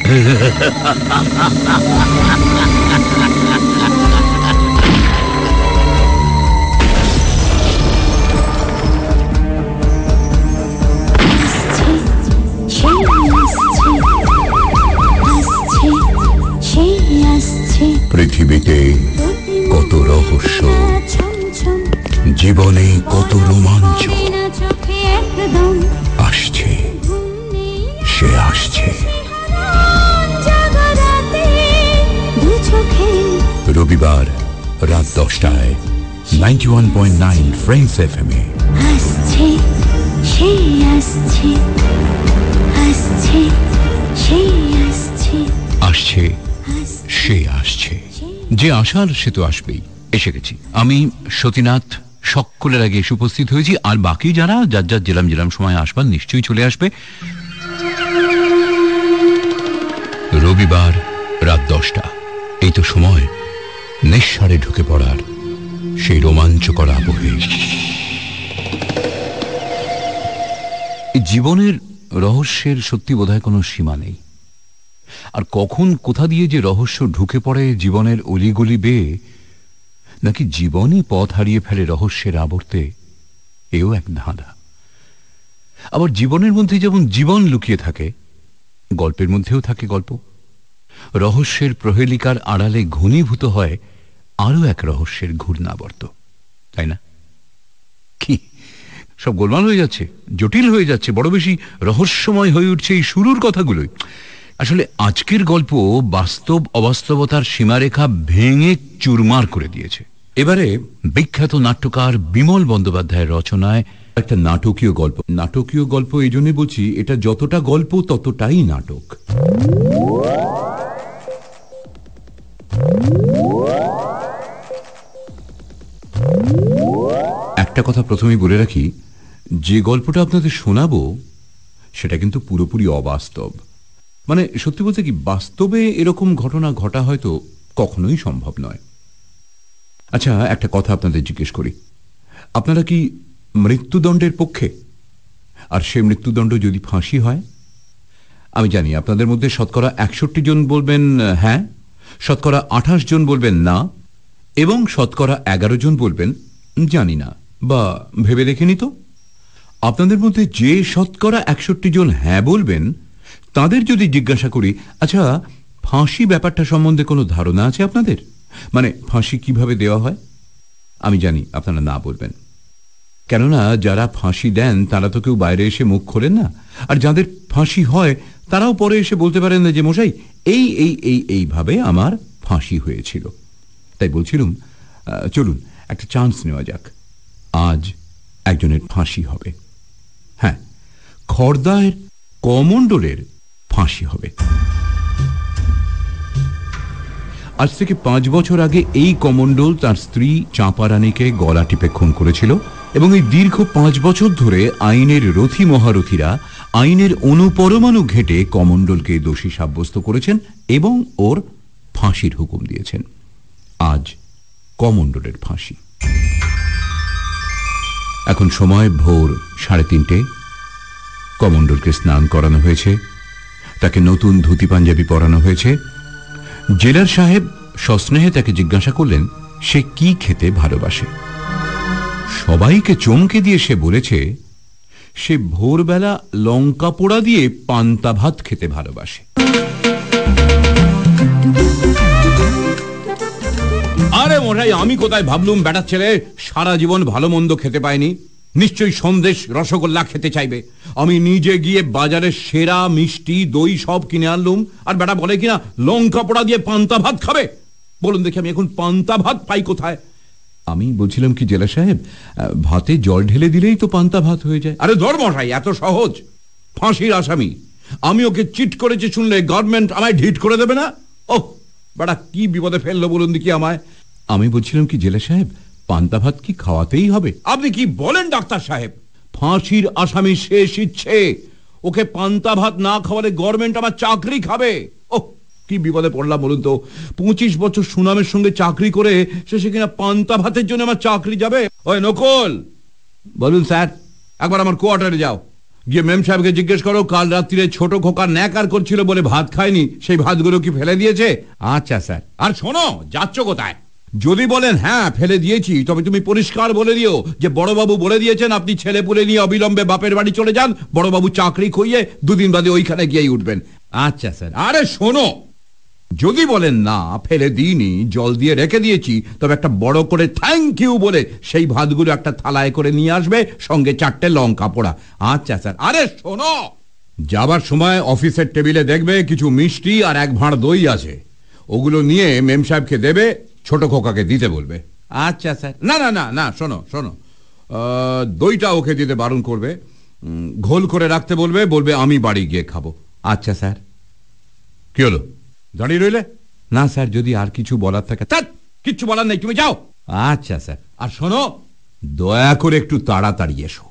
পৃথিবীতে কত রহস্য, জীবনে কত রোমাঞ্চ। আসছে, সে আসছে। রবিবার রাত 10টায় 91.9 ফ্রেন্ডস FM এ। আসছে, সে আসছে, আসছে, সে আসছে, আসছে, সে আসছে। যে আসার সে তো আসবেই। এসে গেছি আমি, সতীনাথ, সকলের আগে এসে উপস্থিত হয়েছি। আর বাকি যারা যার যার জেলাম সময় আসবার নিশ্চয়ই চলে আসবে। রবিবার রাত 10টা, এই তো সময় নিঃসারে ঢুকে পড়ার সেই রোমাঞ্চকর আবহে। জীবনের রহস্যের সত্যি বোধহয় কোনো সীমা নেই। আর কখন কোথা দিয়ে যে রহস্য ঢুকে পড়ে জীবনের অলিগলি বেয়ে, নাকি জীবনই পথ হারিয়ে ফেলে রহস্যের আবর্তে, এও এক ধাঁধা। আবার জীবনের মধ্যে যেমন জীবন লুকিয়ে থাকে, গল্পের মধ্যেও থাকে গল্প। রহস্যের প্রহেলিকার আড়ালে ঘনীভূত হয় আরো এক রহস্যের ঘূর্ণাবর্ত, তাই না? কি সব গোলমাল হয়ে যাচ্ছে, জটিল হয়ে যাচ্ছে, বড় বেশি রহস্যময় হয়ে উঠছে এই শুরুর কথাগুলোই। আসলে আজকের গল্প বাস্তব অবাস্তবতার সীমারেখা ভেঙে চুরমার করে দিয়েছে। এবারে বিখ্যাত নাট্যকার বিমল বন্দ্যোপাধ্যায়ের রচনায় একটা নাটকীয় গল্প। নাটকীয় গল্প এই জন্য বলছি, এটা যতটা গল্প ততটাই নাটক। একটা কথা প্রথমেই বলে রাখি, যে গল্পটা আপনাদের শোনাবো সেটা কিন্তু পুরোপুরি অবাস্তব। মানে সত্যি বলতে কি, বাস্তবে এরকম ঘটনা ঘটা হয়তো কখনোই সম্ভব নয়। আচ্ছা, একটা কথা আপনাদের জিজ্ঞেস করি, আপনারা কি মৃত্যুদণ্ডের পক্ষে? আর সে মৃত্যুদণ্ড যদি ফাঁসি হয়? আমি জানি আপনাদের মধ্যে শতকরা 61 জন বলবেন হ্যাঁ, শতকরা 28 জন বলবেন না, এবং শতকরা 11 জন বলবেন জানি না বা ভেবে দেখিনি তো। আপনাদের মধ্যে যে শতকরা 61 জন হ্যাঁ বলবেন, তাদের যদি জিজ্ঞাসা করি, আচ্ছা ফাঁসি ব্যাপারটা সম্বন্ধে কোনো ধারণা আছে আপনাদের? মানে ফাঁসি কিভাবে দেওয়া হয়? আমি জানি আপনারা না বলবেন, কেননা যারা ফাঁসি দেন তারা তো কেউ বাইরে এসে মুখ খোলেন না। আর যাদের ফাঁসি হয় তারাও পরে এসে বলতে পারেন না যে মশাই এই এই এই এইভাবে আমার ফাঁসি হয়েছিল। তাই বলছিলাম, চলুন একটা চান্স নেওয়া যাক। আজ একজনের ফাঁসি হবে। হ্যাঁ, খর্দার কমণ্ডলের ফাঁসি হবে। আজ থেকে 5 বছর আগে এই কমণ্ডল তার স্ত্রী চাঁপারানীকে গলা টিপে খুন করেছিল, এবং এই দীর্ঘ 5 বছর ধরে আইনের রথী মহারথীরা আইনের অনুপরমাণু ঘেঁটে কমণ্ডলকে দোষী সাব্যস্ত করেছেন এবং ওর ফাঁসির হুকুম দিয়েছেন। আজ কমণ্ডলের ফাঁসি। এখন সময় ভোর 3:30। কমণ্ডলকে স্নান করানো হয়েছে, তাকে নতুন ধুতি পাঞ্জাবি পরানো হয়েছে। জেলার সাহেব সস্নেহে তাকে জিজ্ঞাসা করলেন সে কি খেতে ভালোবাসে। সবাইকে চমকে দিয়ে সে বলেছে সে ভোরবেলা লঙ্কা পোড়া দিয়ে পান্তা ভাত খেতে ভালোবাসে। আরে মশাই, আমি কোথায় ভাবলুম বেটার ছেলে সারা জীবন ভালো মন্দ খেতে পায়নি, নিশ্চয়ই সন্দেশ রসগোল্লা খেতে চাইবে। আমি নিজে গিয়ে বাজারে সেরা মিষ্টি দই সব কিনে আনলুম, আর বেটা বলে কিনা লঙ্কা পোড়া দিয়ে পান্তা ভাত খাবে। বলুন দেখি আমি এখন পান্তা ভাত পাই কোথায়? আমি বলছিলাম কি জেলা সাহেব, ভাতে জল ঢেলে দিলেই তো পান্তা ভাত হয়ে যায়। আরে ধর মশাই, এত সহজ? ফাঁসির আসামি আমি, ওকে চিট করেছে শুনলে গভর্নমেন্ট আমায় ঢিট করে দেবে না? ওহ বেটা, কি বিপদে ফেললো বলুন দেখি আমায়। আমি বলছিলাম কি জেলা সাহেব, পান্তা ভাত কি খাওয়াতেই হবে? আপনি কি বলেন ডাক্তার সাহেব? ফাঁসির আসামি শেষ ইচ্ছে, ওকে পান্তা ভাত না খাওয়ালে গভর্নমেন্ট আমার চাকরি খাবে। ওহ কি বিপদে পড়লাম বলুন তো। 25 বছর সুনামের সঙ্গে চাকরি করে শেষে কিনা পান্তা ভাতের জন্য আমার চাকরি যাবে? ওই নকল, বলুন স্যার, একবার আমার কোয়ার্টারে যাও, গিয়ে মেম সাহেবকে জিজ্ঞেস করো কাল রাত্রিরে ছোট খোকা ন্যাকার করছিল বলে ভাত খায়নি, সেই ভাতগুলো কি ফেলে দিয়েছে? আচ্ছা স্যার। আর শোনো, যাচ্ছ কোথায়? যদি বলেন হ্যাঁ ফেলে দিয়েছি, তবে তুমি পরিষ্কার বলে দিও যে বড়বাবু বলে দিয়েছেন আপনি ছেলে পুলে নিয়ে অবিলম্বে বাপের বাড়ি চলে যান, বড়বাবু চাকরি খুইয়ে 2 দিন বাদে ওইখানে গিয়েই উঠবেন। আচ্ছা স্যার। আরে শোনো, যদি বলেন না ফেলে দিইনি, জল দিয়ে রেখে দিয়েছি, তবে একটা বড় করে থ্যাংক ইউ বলে সেই ভাতগুলো একটা থালায় করে নিয়ে আসবে, সঙ্গে 4টে লঙ্কা পোড়া। আচ্ছা স্যার। আরে শোনো, যাবার সময় অফিসের টেবিলে দেখবে কিছু মিষ্টি আর 1 ভাঁড় দই আছে, ওগুলো নিয়ে মেম সাহেবকে দেবে, ছোট খোকাকে দিতে বলবে। আচ্ছা স্যার। না না না না, শোনো শোনো, দইটা ওকে দিতে বারণ করবে, ঘোল করে রাখতে বলবে, বলবে আমি বাড়ি গিয়ে খাবো। আচ্ছা স্যার। কি হলো, দাঁড়িয়ে রইলে? না স্যার, যদি আর কিছু বলার থাকে। কিচ্ছু বলার নেই, তুমি যাও। আচ্ছা স্যার। আর শোনো, দয়া করে একটু তাড়াতাড়ি এসো।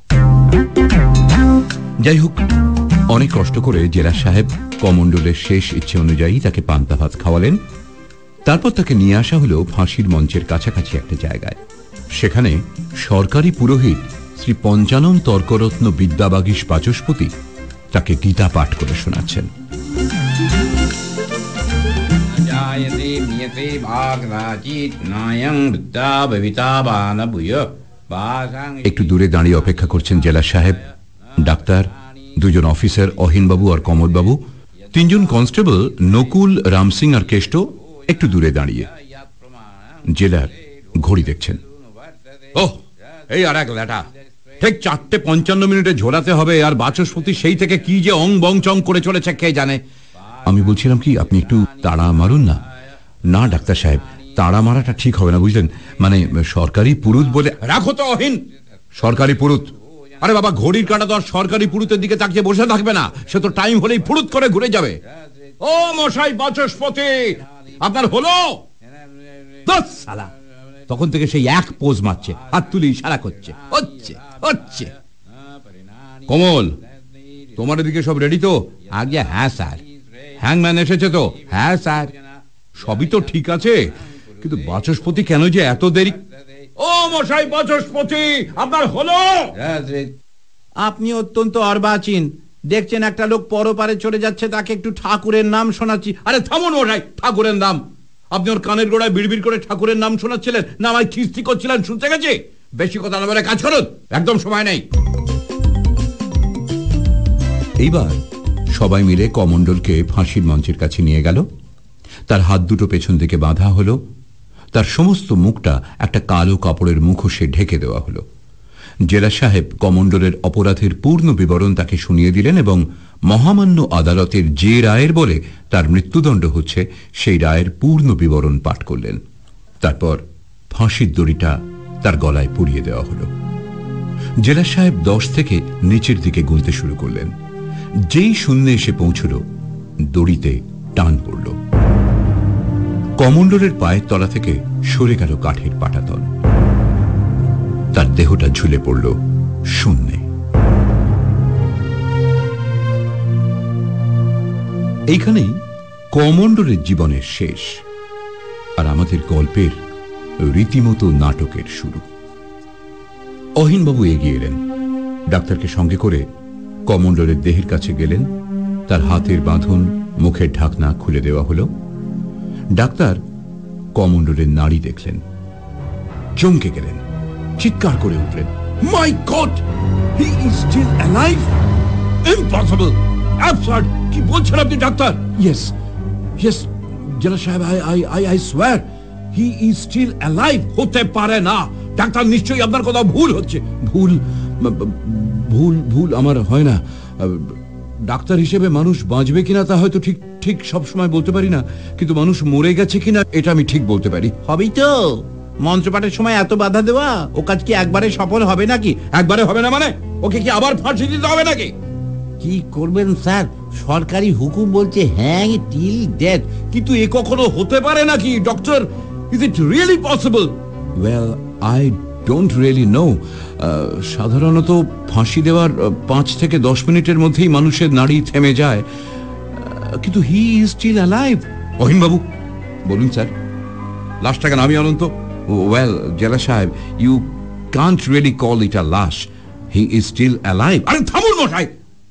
যাই হোক, অনেক কষ্ট করে জেলা সাহেব কমণ্ডলের শেষ ইচ্ছে অনুযায়ী তাকে পান্তা ভাত খাওয়ালেন। তারপর তাকে নিয়ে আসা হলো ফাঁসির মঞ্চের কাছাকাছি একটা জায়গায়। সেখানে সরকারি পুরোহিত শ্রী পঞ্চানন তর্করত্ন বিদ্যাবাগীশ বাচস্পতি তাকে গীতা পাঠ করে শোনাচ্ছেন। একটু দূরে দাঁড়িয়ে অপেক্ষা করছেন জেলা সাহেব, ডাক্তার, 2 জন অফিসার অহিনবাবু আর কমলবাবু, 3 জন কনস্টেবল নকুল, রামসিং আর কেষ্ট একটু দূরে দাঁড়িয়ে। জেলার ঘড়ি দেখছেন। ওহ, এই আর এক লেটা, ঠিক 4:55 ঝোলাতে হবে, আর বাচস্পতি সেই থেকে কি যে অং বং চং করে চলেছে কে জানে। আমি বলছিলাম কি, আপনি একটু তাড়া মারুন না। না ডাক্তার সাহেব, তাড়া মারাটা ঠিক হবে না, বুঝলেন, মানে সরকারি পুরুত বলে। রাখো তো অহিন, সরকারি পুরুত? আরে বাবা, ঘড়ির কাঁটা তো আর সরকারি পুরুতের দিকে তাকিয়ে বসে থাকবে না, সে তো টাইম হলেই ফুরুত করে ঘুরে যাবে। ও মশাই বাচস্পতি, আপনার হলো? তখন থেকে সেই এক পোজ মারছে, হাত তুলে ইশারা করছে, হচ্ছে হচ্ছে। কমল, তোমার এদিকে সব রেডি তো? আগে হ্যাঁ স্যার। হ্যাংম্যান এসেছে তো? হ্যাঁ স্যার। সবই তো ঠিক আছে, কিন্তু বাচস্পতি কেন যে এত দেরি? ও মশাই বাচস্পতি, আপনার হলো? আপনি অত্যন্ত অর্বাচীন, দেখছেন একটা লোক পরপারে চলে যাচ্ছে, তাকে একটু ঠাকুরের নাম শোনাচ্ছি। আরে থামুন মশাই, ঠাকুরের নাম? আপনি ওর কানের গোড়ায় বিড়বিড় করে ঠাকুরের নাম শোনাচ্ছিলেন না আমায় খিস্তি করছিলেন? শুনতে গেছি, বেশি কথা না বলে কাজ করুন, একদম সময় নেই। এইবার সবাই মিলে কমণ্ডলকে ফাঁসির মঞ্চের কাছে নিয়ে গেল। তার হাত দুটো পেছন দিকে বাঁধা হলো, তার সমস্ত মুখটা একটা কালো কাপড়ের মুখোশে ঢেকে দেওয়া হলো। জেলা সাহেব কমণ্ডলের অপরাধের পূর্ণ বিবরণ তাকে শুনিয়ে দিলেন এবং মহামান্য আদালতের যে রায়ের বলে তার মৃত্যুদণ্ড হচ্ছে সেই রায়ের পূর্ণ বিবরণ পাঠ করলেন। তারপর ফাঁসির দড়িটা তার গলায় পরিয়ে দেওয়া হলো। জেলা সাহেব 10 থেকে নিচের দিকে গুনতে শুরু করলেন। যেই শূন্যে এসে পৌঁছল, দড়িতে টান পড়ল। কমণ্ডলের পায়ের তলা থেকে সরে গেল কাঠের পাটাতল, তার দেহটা ঝুলে পড়ল শূন্যে। এইখানেই কমণ্ডলের জীবনের শেষ, আর আমাদের গল্পের রীতিমতো নাটকের শুরু। অহিনবাবু এগিয়ে এলেন, ডাক্তারকে সঙ্গে করে কমণ্ডলের দেহের কাছে গেলেন। তার হাতের বাঁধন, মুখের ঢাকনা খুলে দেওয়া হলো। ডাক্তার কমণ্ডলের নাড়ি দেখলেন, চমকে গেলেন, চিৎকার করে উঠলেন, my god, he is still alive! Impossible, absurd! কি বলছেন আপনি ডাক্তার? ইয়েস ইয়েস জেলা সাহেব, I swear he is still alive. হতে পারে না ডাক্তার, নিশ্চয়ই আপনার কথা ভুল হচ্ছে। ভুল ভুল ভুল আমার হয় না। ডাক্তার হিসেবে মানুষ বাঁচবে কিনা তা হয়তো ঠিক ঠিক সব সময় বলতে পারি না, কিন্তু মানুষ মরে গেছে কিনা এটা আমি ঠিক বলতে পারি। হবেই তো, মন্ত্রপাঠের সময় এত বাধা দেওয়া, ও কাজ কি একবারে সফল হবে নাকি? একবারে হবে না মানে? ওকে কি আবার ফাঁসি দিতে হবে নাকি? কি করবেন স্যার, সরকারি হুকুম বলছে হ্যাং টিল ডেথ। কিন্তু এ কখনো হতে পারে নাকি doctor? Is it really possible? Well, I don't really know. সাধারণত ফাঁসি দেওয়ার 5 থেকে 10 মিনিটের মধ্যেই মানুষের নাড়ি থেমে যায়, কিন্তু হি ইজ স্টিল অ্যালাইভ। অহিনবাবু বলুন স্যার, লাশটা কেন আমি অনন্ত? ওয়েল জেলা সাহেব, you can't really call it a লাশ, হি ইজ স্টিল অ্যালাইভ। আরে থামুন মশাই,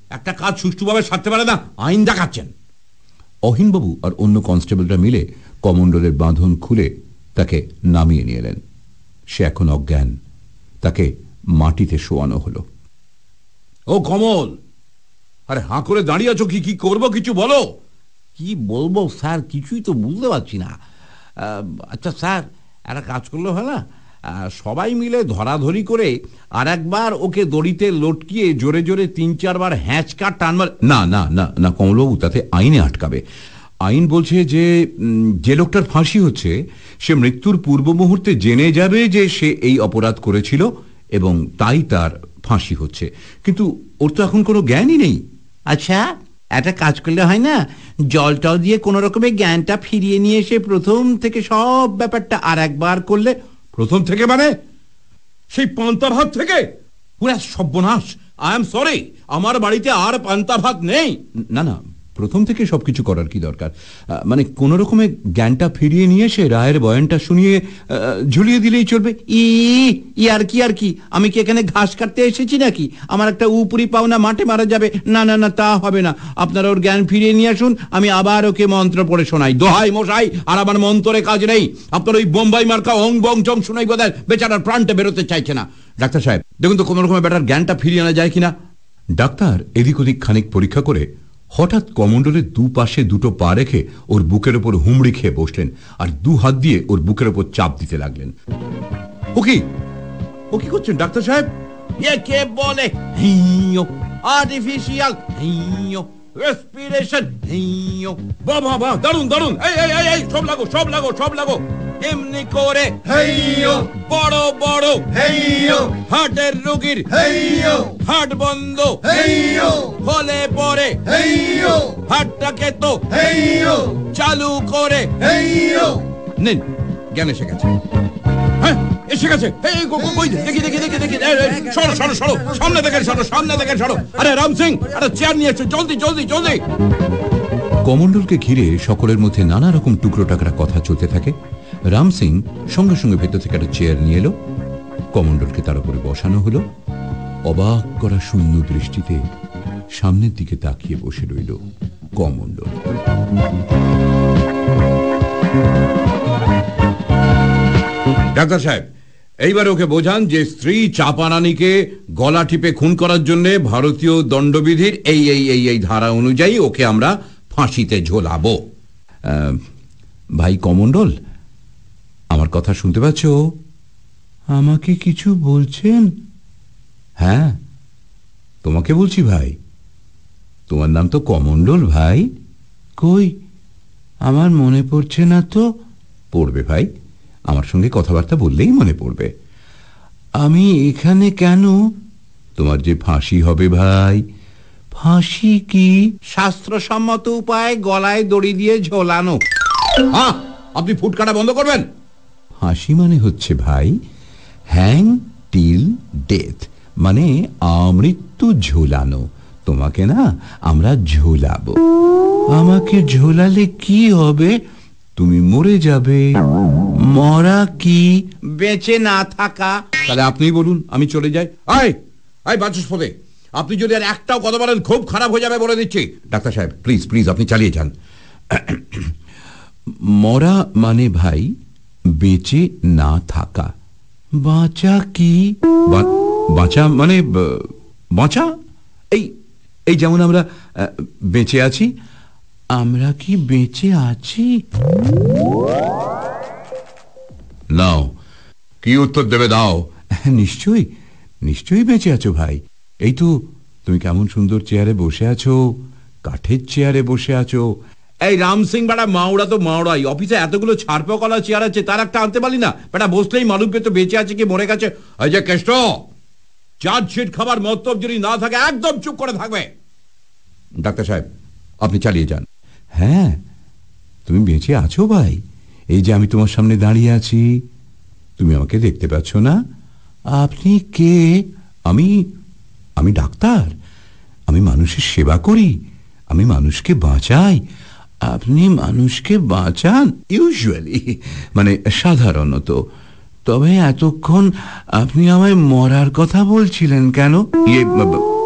একটা কাজ সুষ্ঠুভাবে সারতে পারে না, আইন দেখাচ্ছেন। অহিনবাবু আর অন্য কনস্টেবলরা মিলে কমণ্ডলের বাঁধন খুলে তাকে নামিয়ে নিয়ে এলেন। সে এখন অজ্ঞান। তাকে মাটিতে শোয়ানো হলো। ও কমল, আরে হাঁ করে দাঁড়িয়ে আছো, কি কি করবো কিছু বলো। কি বলবো স্যার, কিছুই তো বুঝতে পারছি না। আচ্ছা স্যার, একটা কাজ করলে হয় না? সবাই মিলে ধরাধরি করে আর একবার ওকে দড়িতে লটকিয়ে জোরে জোরে 3-4 বার হ্যাঁচকা টানবার। না না না না কমলবাবু, তাতে আইনে আটকাবে। আইন বলছে যে যে লোকটার ফাঁসি হচ্ছে সে মৃত্যুর পূর্ব মুহূর্তে জেনে যাবে যে সে এই অপরাধ করেছিল এবং তাই তার ফাঁসি হচ্ছে, কিন্তু ওর তো এখন কোনো জ্ঞানই নেই। আচ্ছা, একটা কাজ করলে হয় না? জল টল দিয়ে কোনো রকমের জ্ঞানটা ফিরিয়ে নিয়ে এসে প্রথম থেকে সব ব্যাপারটা আর একবার করলে। প্রথম থেকে মানে সেই পান্তা ভাত থেকে? পুরা সর্বনাশ। আই এম সরি, আমার বাড়িতে আর পান্তা ভাত নেই। না না, প্রথম থেকে সবকিছু করার কি দরকার? মানে কোন রকমে জ্ঞানটা ফিরিয়ে নিয়ে এসে রায়ের বয়ানটা শুনিয়ে ঝুলিয়ে দিলেই চলবে। আর কি আমি কি এখানে ঘাস কাটতে এসেছি নাকি? আমার একটা উপরি পাওনা মাঠে মারা যাবে। না না না, তা হবে না। আপনারা ওর জ্ঞান ফিরিয়ে নিয়ে আসুন, আমি আবার ওকে মন্ত্র পড়ে শোনাই। দোহাই মশাই, আর আমার মন্ত্রে কাজ নেই। আপনার ওই বোম্বাই মার্কা অং বং চং শোনাই বোধহয় বেচারার প্রাণটা বেরোতে চাইছে না। ডাক্তার সাহেব, দেখুন তো কোন রকমের বেটার জ্ঞানটা ফিরিয়ে আনা যায় কিনা। ডাক্তার এদিক ওদিক খানিক পরীক্ষা করে হঠাৎ কমণ্ডলের দুপাশে দুটো পা রেখে ওর বুকের ওপর হুমড়ি খেয়ে বসলেন আর 2 হাত দিয়ে ওর বুকের ওপর চাপ দিতে লাগলেন। ও কি করছেন ডাক্তার সাহেব? কে বলে আর্টিফিশিয়াল রেসপিরেশন। বাহ বাহ বাহ, দারুন দারুন। এই সব লাগো এমনি করে বড় বড় হার্টের রোগীর হার্ট বন্ধ হলে পরে হার্টটাকে তো চালু করে নেন, জ্ঞান এসে গেছে। হ্যাঁ এসে গেছে। দেখি সরো সামনে দেখেন সরো। আরে রাম সিং, আরে চেয়ার নিয়ে এসো, জলদি। কমণ্ডলকে ঘিরে সকলের মধ্যে নানা রকম টুকরো টাকরা কথা চলতে থাকে। রাম সিং সঙ্গে সঙ্গে ভেতর থেকে একটা চেয়ার নিয়ে এলো। কমণ্ডলকে তার উপরে বসানো হলো। অবাক করা শূন্য দৃষ্টিতে সামনের দিকে তাকিয়ে বসে রইল কমণ্ডল। ডাক্তার সাহেব, এইবার ওকে বোঝান যে স্ত্রী চাপারানীকে গলা টিপে খুন করার জন্য ভারতীয় দণ্ডবিধির এই ধারা অনুযায়ী ওকে আমরা ফাঁসিতে ঝোলাবো। ভাই কমণ্ডল, আমার কথা শুনতে পাচ্ছ? আমাকে কিছু বলছেন? হ্যাঁ, তোমাকে বলছি ভাই। তোমার নাম তো কমণ্ডল ভাই। কই, আমার মনে পড়ছে না তো। পড়বে ভাই, আমার সঙ্গে কথাবার্তা বললেই মনে পড়বে। আমি এখানে কেন? তোমার যে ফাঁসি হবে ভাই। ফাঁসি কি? শাস্ত্রসম্মত উপায়ে গলায় দড়ি দিয়ে ঝোলানো। হ্যাঁ, আপনি ফুটকাটা বন্ধ করবেন। ফাঁসি মানে হচ্ছে ভাই হ্যাং টিল ডেথ, মানে আমৃত্যু ঝোলানো। তোমাকে না আমরা ঝোলাবো। আমাকে ঝোলালে কি হবে? তুমি মরে যাবে। মরা কি? বেঁচে না থাকা। তাহলে আপনিই বলুন, আমি চলে যাই। আয় বাচস্পতি, আপনি যদি আর একটাও কথা বলেন খুব খারাপ হয়ে যাবে বলে দিচ্ছি। ডাক্তার সাহেব প্লিজ আপনি চালিয়ে যান। মরা মানে ভাই বেঁচে না থাকা। বাঁচা কি? বাঁচা মানে বাঁচা, এই যেমন আমরা বেঁচে আছি। আমরা কি বেঁচে আছি? নাও, কি উত্তর দেবে দাও। নিশ্চয়ই বেঁচে আছো ভাই। এই তো তুমি কেমন সুন্দর চেয়ারে বসে আছো, কাঠের চেয়ারে বসে আছো। এই রাম সিং বেটা মাওড়া তো মাওড়াই। অফিসে এতগুলো ছাড়পকলা চেয়ার আছে, তার একটা আনতে পারি না? বেটা বসলেই মালুম পেতো বেঁচে আছে কি মরে গেছে। এই যে কেষ্ট, চার্জশিট খাবার মতলব যদি না থাকে একদম চুপ করে থাকবে। ডাক্তার সাহেব আপনি চালিয়ে যান। হ্যাঁ, তুমি বেঁচে আছো ভাই। এই যে আমি তোমার সামনে দাঁড়িয়ে আছি, তুমি আমাকে দেখতে পাচ্ছ না? আপনি কে? আমি ডাক্তার। আমি মানুষের সেবা করি, আমি মানুষকে বাঁচাই। আপনি মানুষকে বাঁচান? ইউজুয়ালি, মানে সাধারণত। তবে এতক্ষণ আপনি আমায় মরার কথা বলছিলেন কেন?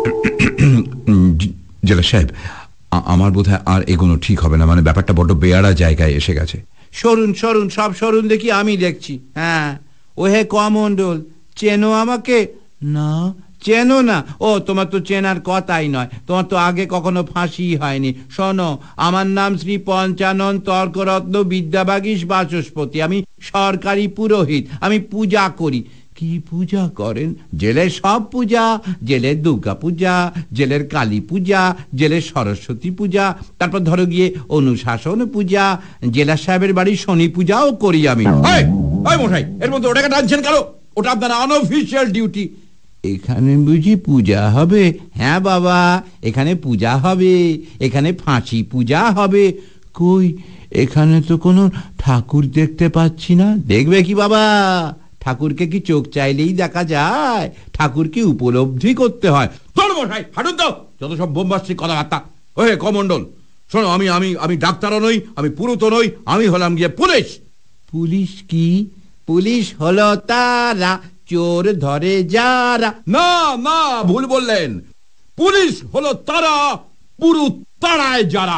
জেলা সাহেব, আমার বোধহয় আর এগোনো ঠিক হবে না, মানে ব্যাপারটা বড্ড বেয়ারা জায়গায় এসে গেছে। সরুন সরুন, সব সরুন দেখি, আমি দেখছি। হ্যাঁ, ও হে কমণ্ডল, চেনো আমাকে? না, চেনো না? ও, তোমার তো চেনার কথাই নয়, তোমার তো আগে কখনো ফাঁসি হয়নি। শোনো, আমার নাম শ্রী পঞ্চানন তর্করত্ন বিদ্যাবাগীশ বাচস্পতি। আমি সরকারি পুরোহিত, আমি পূজা করি। কি পূজা করেন? জেলের সব পূজা, জেলের দুর্গা পূজা, জেলের কালী পূজা, জেলের সরস্বতী পূজা, তারপর ধরো গিয়ে অনুশাসন পূজা, জেলা সাহেবের বাড়ির শনি পূজাও করি আমি। মশাই, এর মধ্যে ওটাকে টানছেন কেন? ওটা আপনার আনঅফিসিয়াল ডিউটি। এখানে বুঝি পূজা হবে? হ্যাঁ বাবা, এখানে পূজা হবে, এখানে ফাঁসি পূজা হবে। কই, এখানে তো কোনো ঠাকুর দেখতে পাচ্ছি না। দেখবে কি বাবা, ঠাকুরকে কি চোখ চাইলেই দেখা যায়? ঠাকুরকে উপলব্ধি করতে হয়। মশাই, হাঁটুন তো, যত সব বোমবাস্টিক কথাবার্তা। ওহে কমণ্ডল, শোনো, আমি আমি আমি ডাক্তারও নই, আমি পুরুত নই, আমি হলাম গিয়ে পুলিশ। পুলিশ কি? পুলিশ হলো তারা চোর ধরে যারা। না না, ভুল বললেন। পুলিশ হলো তারা পুরুত তাড়ায় যারা।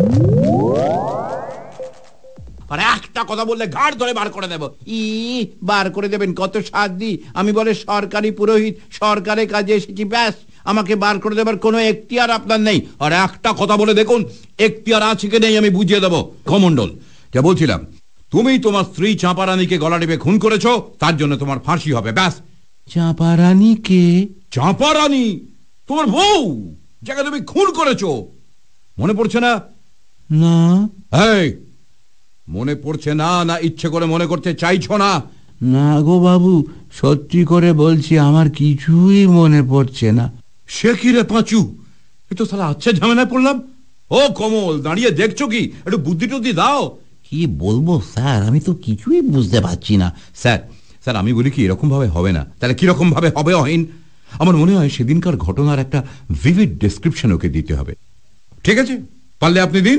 আর একটা কথা বললে ঘাড় ধরে বার করে দেব। বার করে দেবেন? কত সাধ্য! আমি বলে সরকারি পুরোহিত, সরকারের কাজে এসেছি, ব্যাস। আমাকে বার করে দেবার কোনো এখতিয়ার আপনার নেই। আর একটা কথা বলে দেখুন, এখতিয়ার আছে কি নেই আমি বুঝিয়ে দেব। কমণ্ডল, যা বলছিলাম, তুমি তোমার স্ত্রী চাঁপারানীকে গলা টিপে খুন করেছো, তার জন্য তোমার ফাঁসি হবে, ব্যাস। চাঁপারানী কে? চাঁপারানী তোমার বউ, যাকে তুমি খুন করেছো। মনে পড়ছে না? না। এই, মনে পড়ছে না? না ইচ্ছে করে মনে করতে চাইছো না? না গো বাবু, সত্যি করে বলছি, আমার কিছুই মনে পড়ছে না। সে কি রে পাঁচু, এ তো সালা আচ্ছা ঝামেলায় পড়লাম। ও কমল, দাঁড়িয়ে দেখছো কি? একটু বুদ্ধি টুদ্ধি দাও। কি বলবো স্যার, আমি তো কিছুই বুঝতে পারছি না। স্যার, স্যার আমি বলি কি, এরকম ভাবে হবে না। তাহলে কিরকম ভাবে হবে অহিন? আমার মনে হয় সেদিনকার ঘটনার একটা ভিভিড ডেসক্রিপশন ওকে দিতে হবে। ঠিক আছে, পারলে আপনি দিন।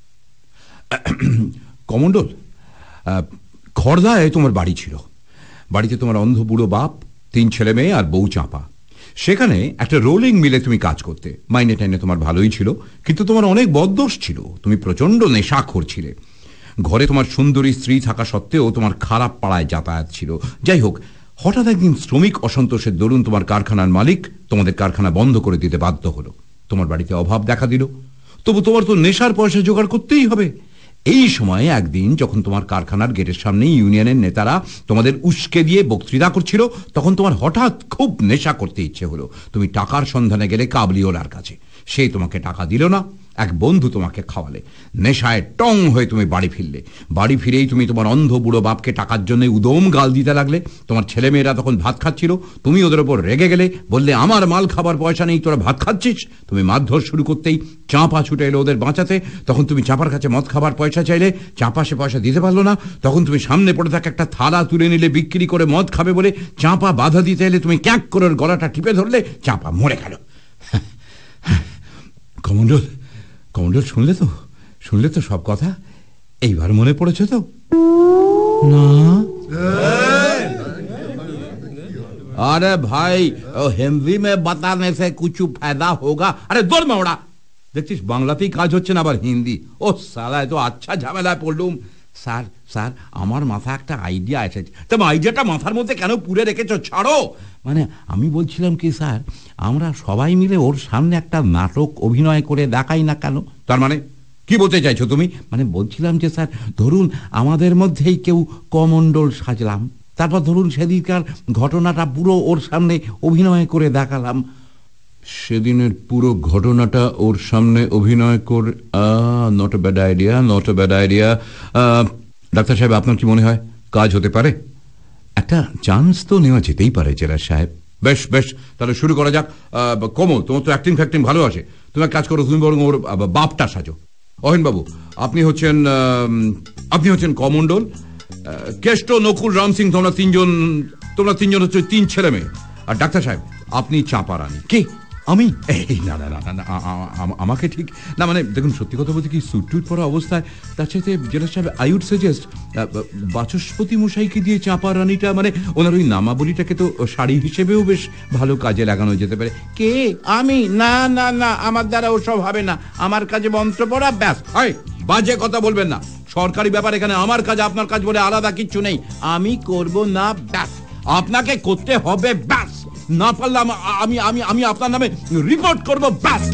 কমণ্ডল, খড়দায় তোমার বাড়ি ছিল। বাড়িতে তোমার অন্ধ বুড়ো বাপ, 3 ছেলে মেয়ে আর বউ চাঁপা। সেখানে একটা রোলিং মিলে তুমি কাজ করতে। মাইনে টাইনে তোমার ভালোই ছিল, কিন্তু তোমার অনেক বদদোষ ছিল। তুমি প্রচন্ড নেশাখোর ছিলে। ঘরে তোমার সুন্দরী স্ত্রী থাকা সত্ত্বেও তোমার খারাপ পাড়ায় যাতায়াত ছিল। যাই হোক, হঠাৎ একদিন শ্রমিক অসন্তোষের দরুন তোমার কারখানার মালিক তোমাদের কারখানা বন্ধ করে দিতে বাধ্য হলো। তোমার বাড়িতে অভাব দেখা দিল, তবু তোমার তো নেশার পয়সা জোগাড় করতেই হবে। এই সময়ে একদিন যখন তোমার কারখানার গেটের সামনে ইউনিয়নের নেতারা তোমাদের উস্কে দিয়ে বক্তৃতা করছিল, তখন তোমার হঠাৎ খুব নেশা করতে ইচ্ছে হলো। তুমি টাকার সন্ধানে গেলে কাবলিওয়ালার কাছে। সে তোমাকে টাকা দিল না, এক বন্ধু তোমাকে খাওয়ালে। নেশায় টং হয়ে তুমি বাড়ি ফিরলে। বাড়ি ফিরেই তুমি তোমার অন্ধ বুড়ো বাপকে টাকার জন্য উদম গাল দিতে লাগলে। তোমার ছেলেমেয়েরা তখন ভাত খাচ্ছিল, তুমি ওদের ওপর রেগে গেলে, বললে আমার মাল খাবার পয়সা নেই, তোরা ভাত খাচ্ছিস। তুমি মারধর শুরু করতেই চাঁপা ছুটে এলো ওদের বাঁচাতে। তখন তুমি চাঁপার কাছে মদ খাবার পয়সা চাইলে, চাঁপা সে পয়সা দিতে পারলো না। তখন তুমি সামনে পড়ে থাকা একটা থালা তুলে নিলে বিক্রি করে মদ খাবে বলে। চাঁপা বাধা দিতে এলে, তুমি ক্যাঁক করে ওর গলাটা টিপে ধরলে, চাঁপা মরে গেল। কমণ্ডল, কমণ্ডল, শুনলে তো সব কথা? এইবার মনে পড়েছে তো? না। अरे भाई, हिंदी में बताने से कुछ फायदा होगा? अरे দৌড় মাওড়া, দেখছিস বাংলাতেই কাজ হচ্ছে না, আবার হিন্দি। ও সালা, তো আচ্ছা ঝামেলায় পড়লুম। স্যার, স্যার, আমার মাথায় একটা আইডিয়া এসেছে। তুমি আইডিয়াটা মাথার মধ্যে কেন পুরে রেখেছো? ছাড়ো। মানে আমি বলছিলাম কি স্যার, আমরা সবাই মিলে ওর সামনে একটা নাটক অভিনয় করে দেখাই না কেন? তার মানে কি বলতে চাইছো তুমি? মানে বলছিলাম যে স্যার, ধরুন আমাদের মধ্যেই কেউ কমণ্ডল সাজলাম, তারপর ধরুন সেদিনকার ঘটনাটা পুরো ওর সামনে অভিনয় করে দেখালাম। সেদিনের পুরো ঘটনাটা ওর সামনে অভিনয় করে, not a bad idea, not a bad idea. ডাক্তার সাহেব, আপনার কি মনে হয় কাজ হতে পারে? একটা চান্স তো নেওয়া যেতেই পারে জেলার সাহেব। বেশ বেশ, তাহলে শুরু করা যাক। কমল, তোমার তো অ্যাক্টিং ফ্যাক্টিং ভালো আছে, তুমি এক কাজ করো, তুমি বরং ওর বাপটা সাজো। অহিন বাবু, আপনি হচ্ছেন কমণ্ডল। কেষ্ট, নকুল, রাম সিং, তোমরা তিনজন হচ্ছে 3 ছেলে মেয়ে। আর ডাক্তার সাহেব, আপনি চাঁপারানী। কি আমি এই না না না না না, আমাকে ঠিক না, মানে দেখুন সত্যি কথা বলতে কি স্যুট টুট পরা অবস্থায় তার সাথে জেলা সাহেব আই উড সাজেস্ট বাচস্পতি মশাইকে দিয়ে চাঁপা রানীটা, মানে ওনার ওই নামাবলিটাকে তো শাড়ি হিসেবেও বেশ ভালো কাজে লাগানো যেতে পারে। কে? আমি? না না না, আমার দ্বারা ওসব হবে না। আমার কাজে মন্ত্র পড়া, ব্যাস। বাজে কথা বলবেন না, সরকারি ব্যাপার, এখানে আমার কাজ আপনার কাজ বলে আলাদা কিচ্ছু নেই। আমি করব না, ব্যাস। আপনাকে করতে হবে, ব্যাস। না পারলে আমি আমি আমি আপনার নামে রিপোর্ট করব, ব্যাস।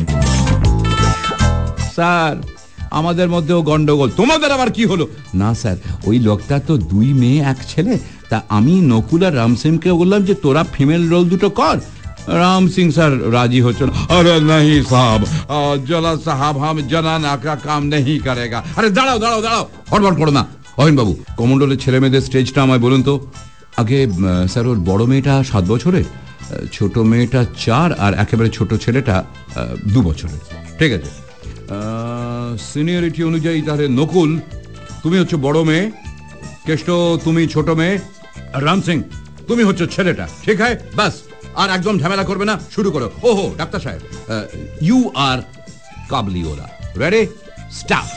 স্যার, আমাদের মধ্যেও গন্ডগোল। তোমাদের আবার কি হলো? না স্যার, ওই লোকটা তো 2 মেয়ে 1 ছেলে। তা আমি নকুল আর রাম সিংকে বললাম যে তোরা ফিমেল রোল দুটো কর। রাম সিং স্যার রাজি হচ্ছে না। अरे नहीं साहब, जला साहब हम जनाना का काम नहीं करेगा। अरे দাঁড়াও দাঁড়াও দাঁড়াও, হড়বড় করো না। অহিন বাবু, কমন্ডলের ছেলে মেয়েদের স্টেজটা আমায় বলুন তো। আগে স্যার, ওর বড় মেয়েটা 7 বছরের, ছোট মেয়েটা 4, আর একেবারে ছোট ছেলেটা 2 বছরের। ঠিক আছে, সিনিয়রিটি অনুযায়ী তাহলে নকুল তুমি হচ্ছে বড় মেয়ে, কেষ্ট তুমি ছোট মেয়ে, আর রাম সিং তুমি হচ্ছে ছেলেটা। ঠিক আছে, বাস। আর একদম ঝামেলা করবে না, শুরু করো। ওহো ডাক্তার সাহেব, you are Kabuliwala. Ready, start.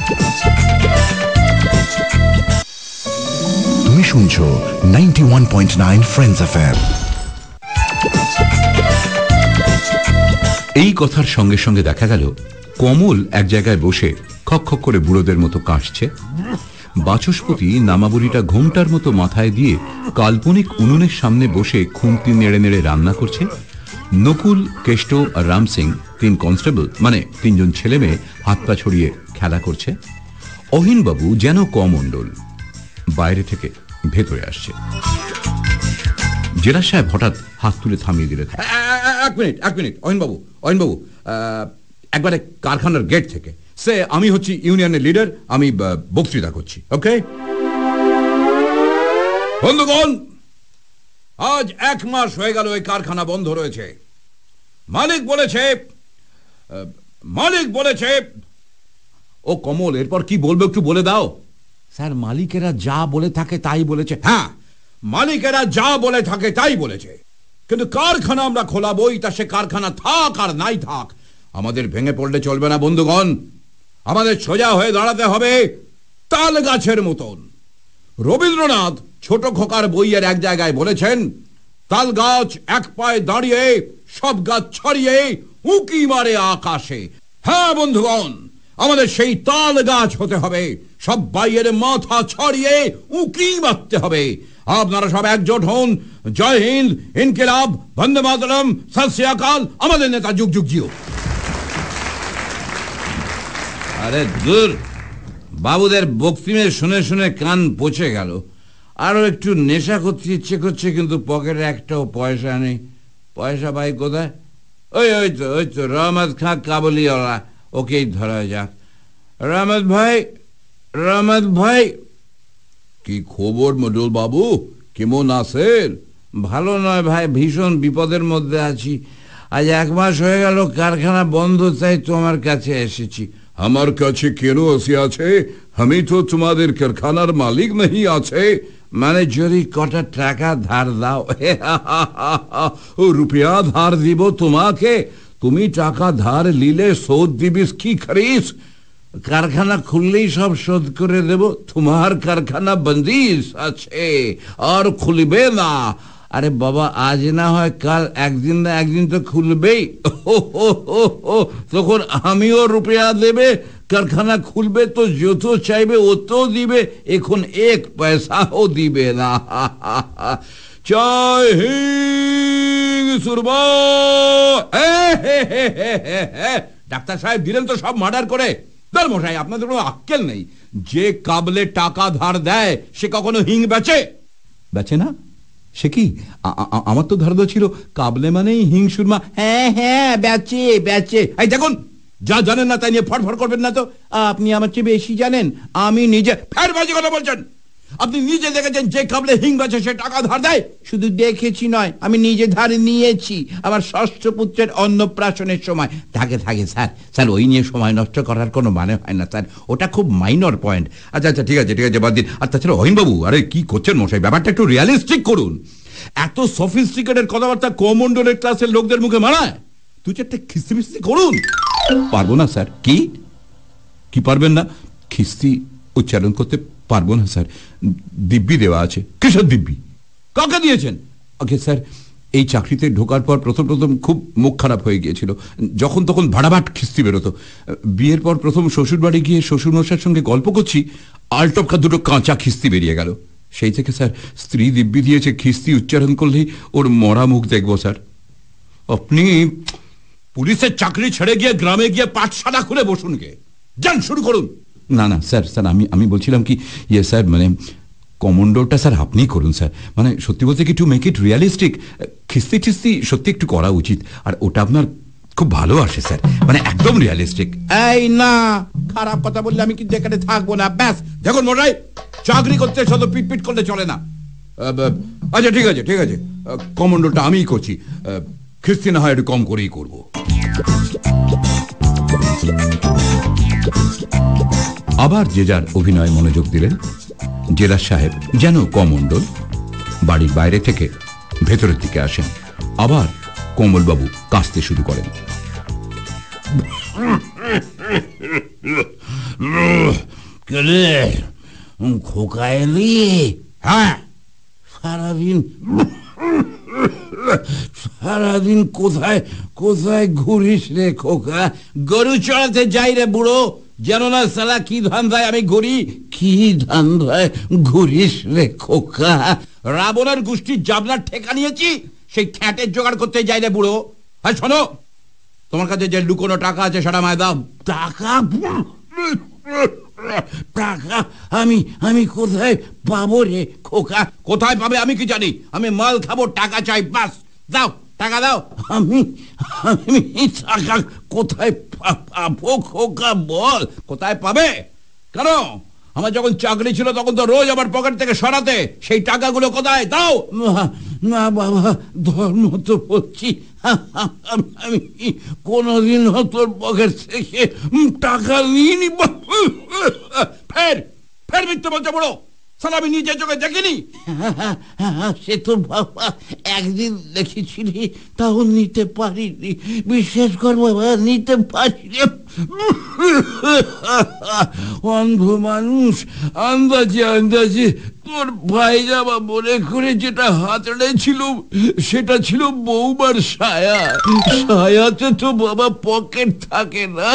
তুমি শুনছো 91.9 ফ্রেন্ডস এফএম। এই কথার সঙ্গে সঙ্গে দেখা গেল কমল এক জায়গায় বসে খক খক করে বুড়োদের মতো কাশছে। বাচস্পতি নামাবলিটা ঘোমটার মতো মাথায় দিয়ে কাল্পনিক উনুনের সামনে বসে খুন্তি নেড়ে নেড়ে রান্না করছে। নকুল, কেষ্ট আর রাম সিং 3 কনস্টেবল, মানে 3 জন ছেলে মেয়ে হাত পা ছড়িয়ে খেলা করছে। অহিনবাবু যেন কমণ্ডল বাইরে থেকে ভেতরে আসছে। জেলা সাহেব হঠাৎ হাত তুলে থামিয়ে দিলেন। এক মিনিট অহিনবাবু, অহিনবাবু, একবারে কারখানার গেট থেকে সে আমি হচ্ছি ইউনিয়নের লিডার, আমি বক্তৃতা করছি। ওকে বন্ধুগণ, আজ 1 মাস হয়ে গেল এই কারখানা বন্ধ রয়েছে। মালিক বলেছে। ও কমল, এরপর কি বলবো একটু বলে দাও। স্যার, মালিকেরা যা বলে থাকে তাই বলেছে। হ্যাঁ, মালিকেরা যা বলে থাকে তাই বলেছে, কিন্তু কারখানা আমরা খোলাবই, তা সে কারখানা থাক আর নাই থাক, আমাদের ভেঙে পড়লে চলবে না বন্ধুগণ। আমাদের সোজা হয়ে দাঁড়াতে হবে তাল গাছের মতন। রবীন্দ্রনাথ ছোট খোকার বইয়ের এক জায়গায় বলেছেন, তাল গাছ এক পায়ে দাঁড়িয়ে সব গাছ ছাড়িয়ে উঁকি মারে আকাশে। হ্যাঁ বন্ধুগণ, আমাদের সেই তাল গাছ হতে হবে, সব বাইয়ের মাথা ছাড়িয়ে উঁকি মারতে হবে। আপনারা সব একজোট হন। জয় হিন্দ, ইনকিলাব, বন্দে মাতরম, সত শ্রী আকাল। আমাদের নেতা যুগ যুগ জিও। আরে দূর, বাবুদের বক্তৃতা শুনে শুনে কান পচে গেল। আরো একটু নেশা করতে ইচ্ছে করছে, কিন্তু পকেটে একটাও পয়সা নেই। পয়সা পাই কোথায়? ওই তো রহমত খাঁ কাবুলিওয়ালা, ওকেই ধরা যাক। রহমত ভাই। কি খবর মডুল বাবু, কেমন আছেন? ভালো নয় ভাই, ভীষণ বিপদের মধ্যে আছি। আজ 1 মাস হয়ে গেল কারখানা বন্ধ, তাই তোমার কাছে এসেছি। আমার কাছে কেন আসিয়াছে? আমি তো তোমাদের কারখানার মালিক নাহি আছে। মানে যদি কটা টাকা ধার দাও। ও রুপিয়া ধার দিব তোমাকে? তুমি টাকা ধার নিলে শোধ দিবিস কি করিস? কারখানা খুললেই সব শোধ করে দেব। তোমার কারখানা বন্দিশ আছে, আর খুলবে না। আরে বাবা, আজ না হয় কাল, একদিন না একদিন তো খুলবেই। তখন আমিও রুপিয়া দেবে, কারখানা খুলবে তো যত চাইবে অত দিবে, এখন 1 পয়সাও দিবে না। জয় হিন্দ সুরবা। ডাক্তার সাহেব দিলেন তো সব মার্ডার করে। মশাই, আপনাদের কোনো আক্কেল নেই। যে কাবলে টাকা ধার দেয় সে কখনো হিং বেচে না? সে কি? আমার তো ধারণা ছিল কাবলে মানেই হিং সুরমা। হ্যাঁ, বেচে। এই দেখুন, যা জানেন না তাই নিয়ে ফটফট করবেন না তো। আপনি আমার চেয়ে বেশি জানেন। আমি নিজে ফের বাজে কথা বলছেন। আপনি নিজে দেখেছেন যে কাবলে হিং বেচে সে টাকা ধার দেয়? শুধু দেখেছি নয়, আমি নিজে ধার নিয়েছি আমার ষষ্ঠ পুত্রের অন্নপ্রাশনের সময়। থাকে স্যার, ওই নিয়ে সময় নষ্ট করার কোনো মানে হয় না স্যার, ওটা খুব মাইনর পয়েন্ট। আচ্ছা, ঠিক আছে, বাদ দিন। আর তাছাড়া অহিনবাবু, আরে কি করছেন মশাই? ব্যাপারটা একটু রিয়ালিস্টিক করুন। এত সফিস্টিকেটেড কথাবার্তা কমন্ডলের ক্লাসের লোকদের মুখে মানায়? দু চারটে খিস্তি মিস্তি করুন। পারবো না স্যার। কি কি পারবেন না? খিস্তি উচ্চারণ করতে পারবো না স্যার। দিব্যি দেওয়া আছে। কিসের দিব্যি? কাকে দিয়েছেন? আগে স্যার, এই চাকরিতে ঢোকার পর প্রথম প্রথম খুব মুখ খারাপ হয়ে গিয়েছিল। যখন তখন ভাড়াভাট খিস্তি বেরোতো। বিয়ের পর প্রথম শ্বশুর বাড়ি গিয়ে শ্বশুরমশার সঙ্গে গল্প করছি, আলটপকা দুটো কাঁচা খিস্তি বেরিয়ে গেল। সেই থেকে স্যার স্ত্রী দিব্যি দিয়েছে খিস্তি উচ্চারণ করলেই ওর মরা মুখ দেখবো স্যার। আপনি পুলিশের চাকরি ছেড়ে গিয়ে গ্রামে গিয়ে পাঠশালা খুলে বসুন গে, যান শুরু করুন। না না স্যার, স্যার আমি বলছিলাম কি, ইয়ে স্যার, মানে কমান্ডোটা স্যার আপনিই করুন স্যার। মানে সত্যি বলতে কি, টু মেক ইট রিয়ালিস্টিক, খিস্তি টিস্তি সত্যি একটু করা উচিত। আর ওটা আপনার খুব ভালো আসে স্যার, মানে একদম রিয়ালিস্টিক। এই না, খারাপ কথা বললে আমি কিন্তু এখানে থাকবো না। ব্যাস দেখুন মশাই, চাকরি করতে শুধু পিটপিট করলে চলে না। আচ্ছা ঠিক আছে ঠিক আছে, কমান্ডোটা আমিই করছি। খিস্তি না হয় একটু কম করেই করবো। আবার যে যার অভিনয় মনোযোগ দিলেন। জেলার সাহেব যেন কমণ্ডল বাড়ির বাইরে থেকে ভেতরের দিকে আসেন। আবার কোমলবাবু কাঁচতে শুরু করেন। খোকা এলি? হ্যাঁ, সারাদিন সারাদিন কোথায় কোথায় ঘুরিস রে খোকা? গরু চড়াতে যাই রে বুড়ো, জানো না সালা কি ধান্দায় আমি ঘুরি? কি ধান্দায় ঘুরিস রে খোকা? রাবণের গোষ্ঠীর জাবলার ঠেকা নিয়েছি, সেই খ্যাটের জোগাড় করতে যাই রে বুড়ো। হ্যাঁ শোনো, তোমার কাছে যে লুকোনো টাকা আছে সেটা আমায় দাও। টাকা? টাকা আমি আমি কোথায় পাবো রে খোকা? কোথায় পাবে আমি কি জানি? আমি মাল খাবো, টাকা চাই, বাস। দাও টাকা দাও। আমি আমি টাকা কোথায় পাবো খোকা বল? কোথায় পাবে কেন? আমার যখন চাকরি ছিল তখন তো রোজ আমার পকেট থেকে সরাতে, সেই টাকাগুলো কোথায়? দাও। না বাবা, ধর্ম তো বলছি, আমি কোনদিন তোর পকেট থেকে টাকা নিইনি। ফের ফের মিথ্যে বলতে বড় সালা, আমি নিজের চোখে দেখিনি। সে তো বাবা একদিন দেখেছিলি, তাও নিতে পারিনি। বিশ্বাস কর বাবা, নিতে পারিনি। অন্ধ মানুষ, আন্দাজে আন্দাজে তোর ভাই যাবা মনে করে যেটা হাতড়ে ছিল সেটা ছিল বৌমার সায়া। সায়াতে তো বাবা পকেট থাকে না।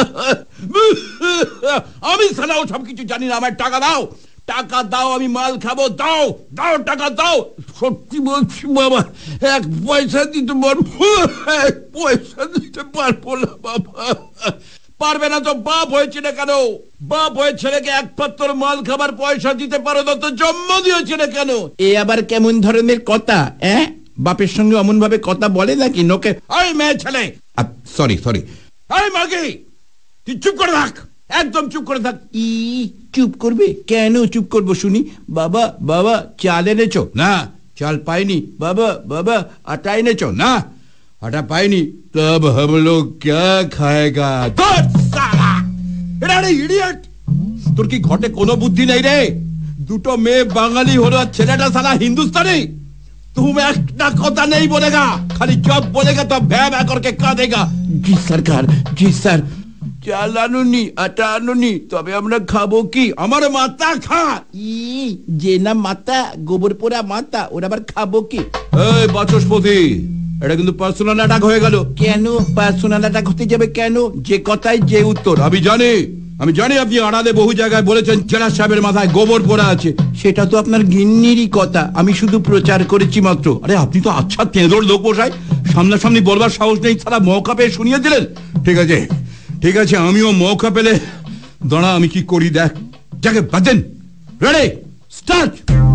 আমি সালা ও সব কিছু জানি না। আমার টাকা দাও, টাকা দাও, আমি মাল খাবো। দাও দাও, টাকা দাও। সত্যি বলছি বাবা, এক পয়সা দিতে পারবো, এক পয়সা দিতে পারবো না বাবা। পারবে না তো বাপ হয়েছে না কেন? বাপ হয়ে ছেলেকে এক পাত্র মাল খাবার পয়সা দিতে পারো না তো জন্ম দিয়েছে না কেন? এ আবার কেমন ধরনের কথা? বাপের সঙ্গে অমন ভাবে কথা বলে নাকি নোকে? ওই মেয়ে ছেলে, সরি সরি। ওই মাগি, তুই চুপ করে থাক, একদম চুপ করে থাক। চুপ করবে কেন? চুপ করবো শুনি। বাবা বাবা, চাল এনেছো? না, চাল পাইনি। বাবা বাবা, আটা এনেছো? না, আটা পাইনি। তব हम लोग क्या खाएगा? ইডিয়েট, তোর কি ঘটে কোনো বুদ্ধি নেই রে? দুটো মেয়ে বাঙালি হলো, ছেলেটা সালা হিন্দুস্তানি। তুমি একটা কথা নেই বলেগা, খালি জব বলেগা তো ভ্যা ভ্যা করকে কাঁদেগা। জি সরকার, জি স্যার। চাল আনুনি, আটা আনুনি, তবে আমরা খাবো কি? আমার মাথা খা। যে না মাতা, গোবর পোড়া মাতা, ওরা আবার খাবো কি? এই বাচস্পতি, এটা কিন্তু পার্সোনাল অ্যাটাক হয়ে গেল। কেন পার্সোনাল অ্যাটাক হতে যাবে কেন? যে কথায় যে উত্তর। আমি জানি আপনি আড়ালে বহু জায়গায় বলেছেন জেলা সাহেবের মাথায় গোবর পোড়া আছে। সেটা তো আপনার গিন্নিরই কথা, আমি শুধু প্রচার করেছি মাত্র। আরে আপনি তো আচ্ছা তেঁদোর লোক বসাই, সামনাসামনি বলবার সাহস নেই, সারা মৌকা পেয়ে শুনিয়ে দিলেন। ঠিক আছে ঠিক আছে, আমিও মৌকা পেলে দাঁড়া আমি কি করি দেখ। যাকে বাজেন, রেডি স্টার্ট।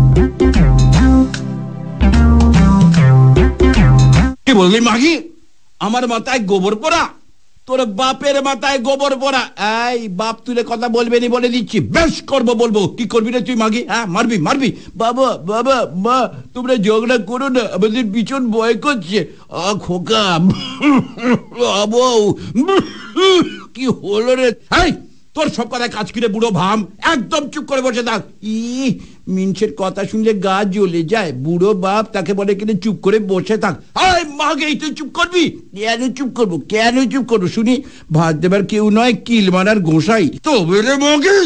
কি বললি মাগি? আমার মাথায় গোবর পোড়া? তোর বাপের মাথায় গোবর পোড়া। এই বাপ তুলে কথা বলবে নি বলে দিচ্ছি। বেশ করবো, বলবো। কি করবি রে তুই মাগি? হ্যাঁ, মারবি মারবি? বাবা বাবা মা, তোমরা ঝগড়া করো না, আমাদের ভীষণ ভয় করছে। খোকা, বউ কি হলো রে? এই তোর সব কথায় কাজ করে বুড়ো ভাম, একদম চুপ করে বসে থাক। মিনসের কথা শুনলে গা জ্বলে যায়। বুড়ো বাপ তাকে বলে কিনে চুপ করে বসে থাক। আয় মাগে, তুই চুপ করবি? কেন চুপ করবো, কেন চুপ করবো শুনি? ভাত দেবার কেউ নয়, কিল মারার গোসাই। তবে রে মাগে।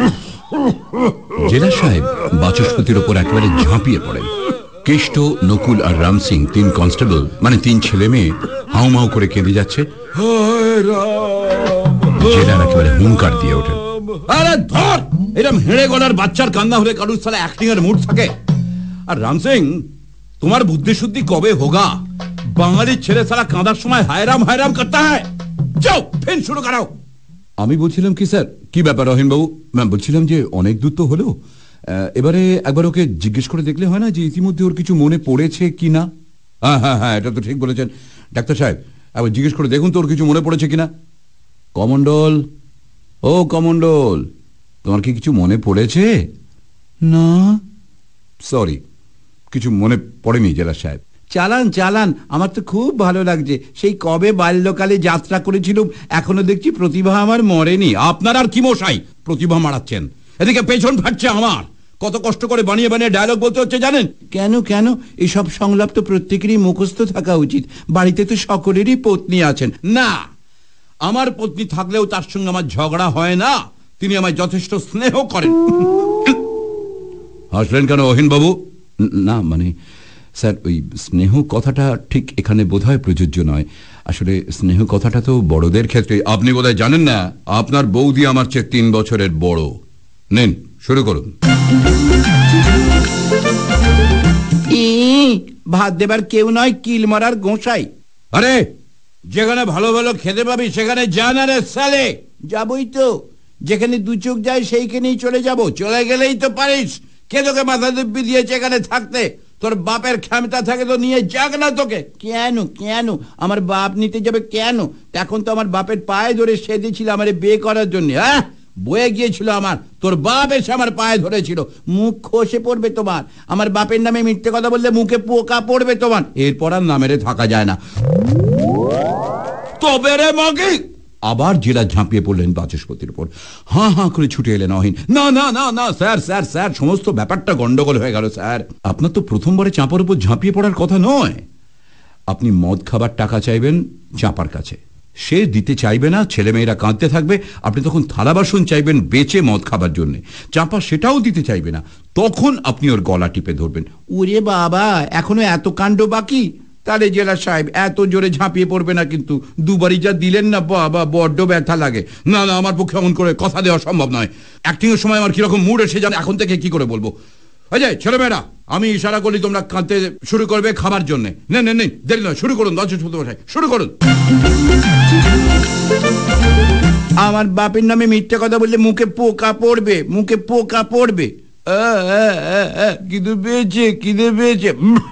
জেলা সাহেব বাচস্পতির ওপর একেবারে ঝাঁপিয়ে পড়েন। কেষ্ট, নকুল আর রাম সিং, 3 কনস্টেবল মানে 3 ছেলে মেয়ে হাউমাউ করে কেঁদে যাচ্ছে। জেলার একেবারে হুঙ্কার দিয়ে ওঠেন, আরে ধর, এরকম হেড়ে গলার বাচ্চার কান্না হলে কারুর সালা অ্যাক্টিং এর মুড থাকে? আর রাম সিং, তোমার বুদ্ধি শুদ্ধি কবে হোগা? বাঙালির ছেলে সালা কাঁদার সময় হায়রাম হায়রাম করতে হয়। যাও ফেন শুরু করাও। আমি বলছিলাম কি স্যার, কি ব্যাপার রহিম বাবু? বলছিলাম যে অনেক দূর তো হলো, এবারে একবার ওকে জিজ্ঞেস করে দেখলে হয় না যে ইতিমধ্যে ওর কিছু মনে পড়েছে কি না? হ্যাঁ হ্যাঁ হ্যাঁ, এটা তো ঠিক বলেছেন ডাক্তার সাহেব, একবার জিজ্ঞেস করে দেখুন তো ওর কিছু মনে পড়েছে কিনা। কমন্ডল, ও কমন্ডল, তোমার কি কিছু মনে পড়েছে? না, সরি, কিছু মনে পড়েনি জেলা সাহেব। চালান চালান, আমার তো খুব ভালো লাগছে। সেই কবে বাল্যকালে যাত্রা করেছিলাম, এখনো দেখছি প্রতিভা আমার মরেনি। আপনার আর কি মশাই প্রতিভা মারাচ্ছেন? এদিকে পেছন ফাটছে আমার। কত কষ্ট করে বানিয়ে বানিয়ে ডায়লগ বলতে হচ্ছে জানেন? কেন কেন, এসব সংলাপ তো প্রত্যেকেরই মুখস্থ থাকা উচিত। বাড়িতে তো সকলেরই পত্নী আছেন। না, আমার পত্নী থাকলেও তার সঙ্গে আমার ঝগড়া হয় না। তিনি আমায় যথেষ্ট স্নেহ করেন। হাসলেন কেন অহিন বাবু? না মানে স্যার, ওই স্নেহ কথাটা ঠিক এখানে বোধহয় প্রযোজ্য নয়। আসলে স্নেহ কথাটা তো বড়দের ক্ষেত্রে। আপনি বোধহয় জানেন না, আপনার বৌদি আমার চেয়ে 3 বছরের বড়। নেন শুরু করুন। ভাত দেবার কেউ নয়, কিল মারার গোসাই। আরে যেখানে ভালো ভালো খেতে পাবি সেখানে যা না রে সালে। যাবই তো, যেখানে দু চোখ যায় সেইখানেই চলে যাব। চলে গেলেই তো পারিস। কে তোকে মাথা দিব্যি দিয়েছে এখানে থাকতে? তোর বাপের ক্ষমতা থাকে তো নিয়ে যাক না তোকে। কেন কেন আমার বাপ নিতে যাবে কেন? এখন তো আমার বাপের পায়ে ধরে সেধেছিল আমার বিয়ে করার জন্য। হ্যাঁ, বয়ে গিয়েছিল আমার। তোর বাপ এসে আমার পায়ে ধরেছিল। মুখ খসে পড়বে তোমার। আমার বাপের নামে মিথ্যে কথা বললে মুখে পোকা পড়বে তোমার। এরপর আর নামেরে থাকা যায় না। তবে রে মাগি। আবার জেলা ঝাঁপিয়ে পড়লেন বাচস্পতির উপর। হাঁ হাঁ করে ছুটে এলেন অহিন। না না না না স্যার স্যার স্যার, সমস্ত ব্যাপারটা গন্ডগোল হয়ে গেল স্যার। আপনার তো প্রথমবারে চাঁপার উপর ঝাঁপিয়ে পড়ার কথা নয়। আপনি মদ খাবার টাকা চাইবেন চাঁপার কাছে, সে দিতে চাইবে না, ছেলেমেয়েরা কাঁদতে থাকবে। আপনি তখন থালা বাসন চাইবেন বেচে মদ খাবার জন্য, চাঁপা সেটাও দিতে চাইবে না। তখন আপনি ওর গলা টিপে ধরবেন। ওরে বাবা, এখনো এত কাণ্ড বাকি? তাহলে জেলা সাহেব এত জোরে ঝাঁপিয়ে পড়বে না কিন্তু। দুবারই যা দিলেন না, বাবা বড্ড ব্যথা লাগে। না না, আমার পক্ষে এমন করে কথা দেওয়া সম্ভব নয়। অ্যাক্টিং এর সময় আমার কিরকম মুড এসে যাবে এখন থেকে কি করে বলবো? ওই যে ছেলেমেয়েরা, আমি ইশারা করলি তোমরা কাঁদতে শুরু করবে খাবার জন্য। নেই নেই নেই, দেরি নয়, শুরু করুন। শুরু করুন। আমার বাপের নামে মিথ্যে কথা বললে মুখে পোকা পড়বে, মুখে পোকা পড়বে। খিদে পেয়েছে, খিদে পেয়েছে।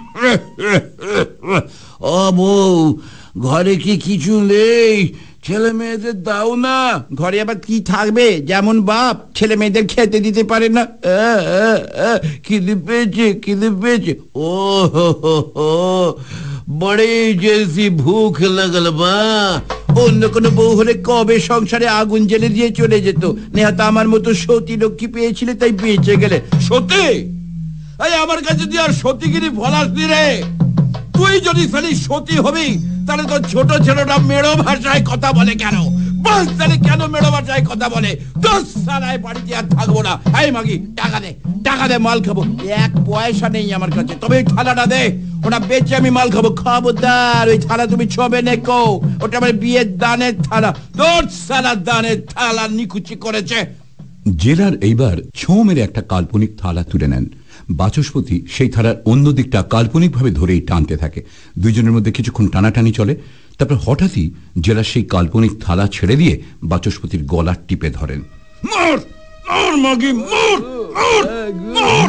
ও বউ, ঘরে কি কিছু নেই? ছেলে মেয়েদের দাও না। ঘরে আবার কি থাকবে? যেমন বাপ ছেলে মেয়েদের খেতে দিতে পারে না। খিদে পেয়েছে, খিদে পেয়েছে। ও হো, বড়ে জেসি ভুখ লাগল বা। অন্য কোনো বউ হলে কবে সংসারে আগুন জ্বেলে দিয়ে চলে যেত। নেহাত আমার মতো সতী লক্ষ্মী পেয়েছিলে তাই বেঁচে গেলে। সতী? এই আমার কাছে তুই আর সতীগিরি ফলাসনি রে। তুই যদি খালি সতী হবি তাহলে তোর ছোট ছেলেটা মেড়ো ভাষায় কথা বলে কেন? বল তাহলে কেন মেড়ো ভাষায় কথা বলে? 10 সালায় বাড়িতে আর থাকবো না। এই মাগি, টাকা দে, টাকা দে, মাল খাবো। 1 পয়সা নেই আমার কাছে, তবে ওই থালাটা দে, ওটা বেচে আমি মাল খাবো। খবরদার ওই থালা তুমি ছবে নেকো, ওটা আমার বিয়ের দানের থালা। 10 সালা দানের থালা নিকুচি করেছে। জেলার এইবার ছোঁ মেরে একটা কাল্পনিক থালা তুলে নেন। বাচস্পতি সেই থালার অন্য দিকটা কাল্পনিকভাবে ধরেই টানতে থাকে। দুইজনের মধ্যে কিছুক্ষণ টানাটানি চলে। তারপর হঠাৎই জেলার সেই কাল্পনিক থালা ছেড়ে দিয়ে বাচস্পতির গলা টিপে ধরেন। মর মর মাগি, মর মর মর।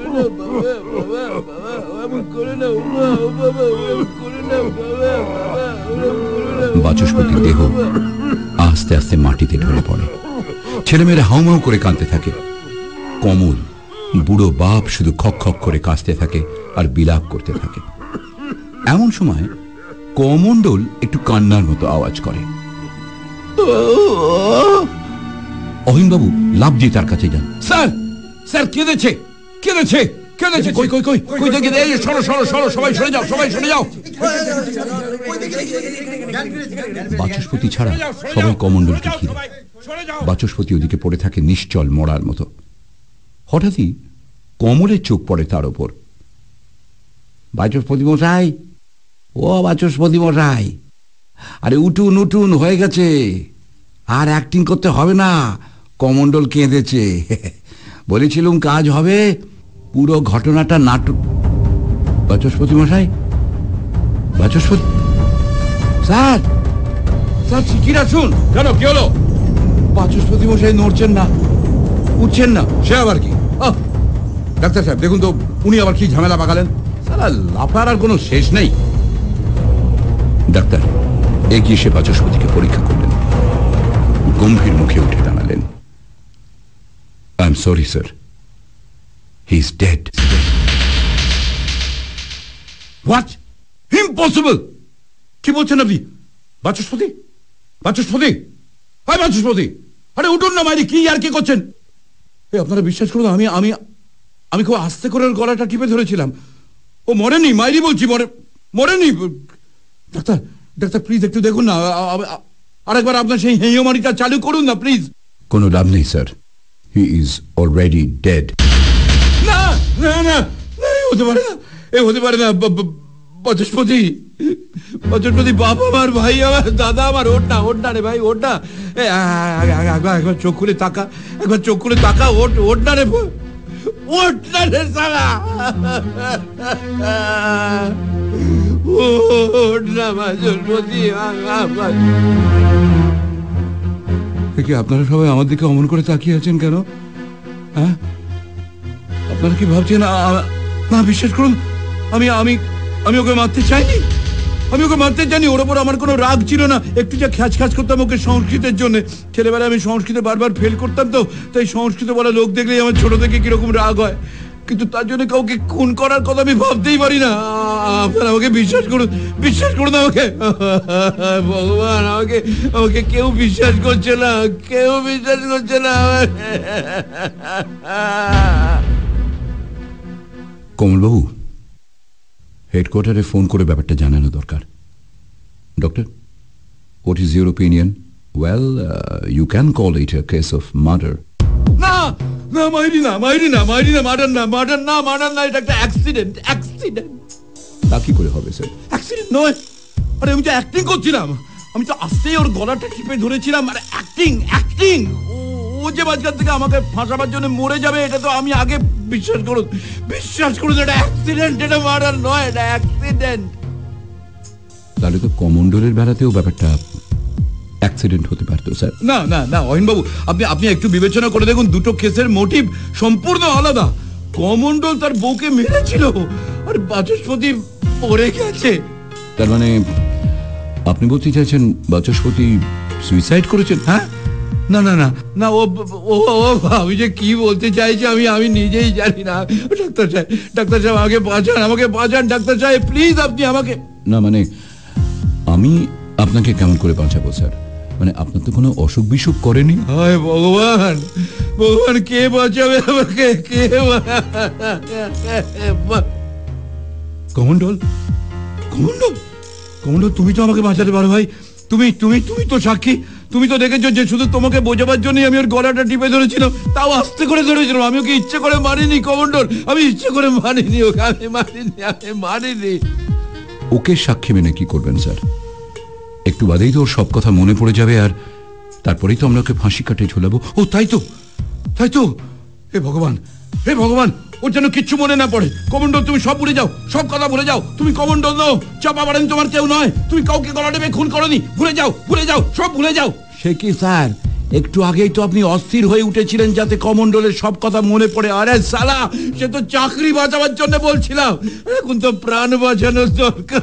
বাচস্পতির দেহ আস্তে আস্তে মাটিতে ঢলে পড়ে। ছেলেমেয়েরা হাউমাউ করে কাঁদতে থাকে। কমল, বুড়ো বাপ শুধু খক খক করে কাঁদতে থাকে আর বিলাপ করতে থাকে। এমন সময় কমণ্ডল একটু কান্নার মতো আওয়াজ করে। অহিনবাবু লাফ দিয়ে তার কাছে যান। স্যার, স্যার কেঁদেছে, কেঁদেছে, কেঁদেছে। কই কই কই কই দেখি, এই সরো সরো সরো, সবাই সরে যাও, সবাই সরে যাও। বাচস্পতি ছাড়া সবাই কমণ্ডলকে ঘিরে। বাচস্পতি ওদিকে পড়ে থাকে নিশ্চল মরার মতো। হঠাৎই কমলের চোখ পড়ে তার ওপর। বাচস্পতি মশাই, ও বাচস্পতি মশাই, আরে উঠুন উঠুন, হয়ে গেছে, আর অ্যাক্টিং করতে হবে না। কমণ্ডল কেঁদেছে, বলেছিলুম কাজ হবে, পুরো ঘটনাটা নাটক। বাচস্পতি মশাই, বাচস্পতি স্যার, স্যার শিগগির আসুন। কেন, কি হলো? বাচস্পতি মশাই নড়ছেন না, উঠছেন না। সে আবার কি? ডাক্তার সাহেব দেখুন তো, উনি আবার কি ঝামেলা পাকালেন। সারা লাফার আর কোনো শেষ নেই। ডাক্তার এগিয়ে সে বাচস্পতিকে পরীক্ষা করলেন, গম্ভীর মুখে উঠে দাঁড়ালেন। I am sorry sir, he is dead. What? Impossible! কি বলছেন আপনি? বাচস্পতি, বাচস্পতি, হাই বাচস্পতি, আরে উঠুন না মাইরি, কি আর কি করছেন? আপনারা বিশ্বাস করুন, আমি আমি আমি খুব আস্তে করে ওর গলাটা টিপে ধরেছিলাম। ও মরেনি, মাইরি বলছি, মরেনি। ডাক্তার, ডাক্তার প্লিজ একটু দেখুন না, আরেকবার আপনার সেই হেঁয়োমারিটা চালু করুন না প্লিজ। কোনো লাভ নেই sir, he is already dead. না না না, হতে পারে না, এ হতে পারে না। বাচস্পতি, বাচস্পতি, বাবা আমার, ভাই আমার, দাদা আমার, ওঠ না, ওঠ না রে ভাই, ওঠ না। একবার চোখ খুলে তাকা, একবার চোখ খুলে তাকা, ওঠ, ওঠ না রে, ওঠ না রে সালা, ওঠ না বাচস্পতি। কি আপনারা সবাই আমার দিকে অমন করে তাকিয়ে আছেন কেন? হ্যাঁ, আপনারা কি ভাবছেন? না, বিশ্বাস করুন, আমি আমি আমি ওকে মারতে চাইনি, আমি ওকে মারতে চাইনি। ওর ওপর আমার কোনো রাগ ছিল না, একটু যা খ্যাচ খ্যাচ করতাম ওকে সংস্কৃতের জন্য। ছেলেবেলায় আমি সংস্কৃতে বারবার ফেল করতাম, তো তাই সংস্কৃত বলা লোক দেখলেই আমার ছোট থেকে কিরকম রাগ হয়। কিন্তু তার জন্য কাউকে খুন করার কথা আমি ভাবতেই পারি না। আপনারা আমাকে বিশ্বাস করুন, বিশ্বাস করুন আমাকে। ভগবান, আমাকে আমাকে কেউ বিশ্বাস করছে না, কেউ বিশ্বাস করছে না। কমলবাবু, হেডকোয়ার্টারে ফোন করে ব্যাপারটা জানানো দরকার। Doctor, what is your opinion? Well, you can call it a case of murder. না না, মাইরি না, মাইরি না, মাইরি না, মার্ডার না, মার্ডার না, মার্ডার না, এটা একটা অ্যাক্সিডেন্ট, অ্যাক্সিডেন্ট। তা কি করে হবে স্যার? অ্যাক্সিডেন্ট নয়, আরে আমি তো অ্যাক্টিং করছিলাম, আমি তো আস্তেই ওর গলাটা টিপে ধরেছিলাম। আরে অ্যাক্টিং, অ্যাক্টিং। ও যে মাঝখান থেকে আমাকে ফাঁসাবার জন্য মরে যাবে, এটা তো আমি আগে বিশ্বাস করুন, বিশ্বাস করুন, এটা অ্যাক্সিডেন্ট, এটা মার্ডার নয়, এটা অ্যাক্সিডেন্ট। তাহলে তো কমণ্ডলের বেলাতেও ব্যাপারটা অ্যাক্সিডেন্ট হতে পারতো স্যার। না না না, অহিনবাবু, আপনি আপনি একটু বিবেচনা করে দেখুন, দুটো কেসের মোটিভ সম্পূর্ণ আলাদা। কমণ্ডল তার বউকে মেরেছিল, আর বাচস্পতি পড়ে গেছে। তার মানে আপনি বলতে চাইছেন বাচস্পতি সুইসাইড করেছেন? হ্যাঁ, না না না না, ও ও ও আমি যে কি বলতে চাইছি আমি আমি নিজেই জানি না। ডাক্তার সাহেব, ডাক্তার সাহেব, আমাকে বাঁচান, আমাকে বাঁচান ডাক্তার সাহেব, প্লিজ আপনি আমাকে। না মানে আমি আপনাকে কেমন করে বাঁচাবো স্যার? মানে আপনার তো কোনো অসুখ বিসুখ করেনি। হায় ভগবান, ভগবান, কে বাঁচাবে আমাকে, কে? কমণ্ডল, কমণ্ডল, কমণ্ডল, তুমি তো আমাকে বাঁচাতে পারো ভাই। তুমি তুমি তুমি তো সাক্ষী, তুমি তো দেখেছো যে শুধু তোমাকে বোঝাবার জন্যই আমি ওর গলাটা টিপে ধরেছিলাম, তাও আস্তে করে ধরেছিলাম। আমি ওকে ইচ্ছে করে মারিনি কমণ্ডল, আমি ইচ্ছে করে মারিনি ওকে, আমি মারিনি, আমি মারিনি। ওকে সাক্ষী মেনে কি করবেন স্যার? একটু বাদেই তো ওর সব কথা মনে পড়ে যাবে, আর তারপরেই তো আমরা ওকে ফাঁসি কাটে ঝোলাবো। ও তাই তো, তাই তো। হে ভগবান, হে ভগবান, ওর যেন কিচ্ছু মনে না পড়ে। কমণ্ডল, তুমি সব ভুলে যাও, সব কথা ভুলে যাও। তুমি কমণ্ডল নও, চাপা বাড়েন তোমার কেউ নয়, তুমি কাউকে গলা টেপে খুন করনি। ভুলে যাও, ভুলে যাও, সব ভুলে যাও। সে কি স্যার, একটু আগেই তো আপনি অস্থির হয়ে উঠেছিলেন যাতে কমণ্ডলের সব কথা মনে পড়ে। আরে সালা, সে তো চাকরি বাঁচাবার জন্য বলছিলাম, এখন তো প্রাণ বাঁচানোর দরকার।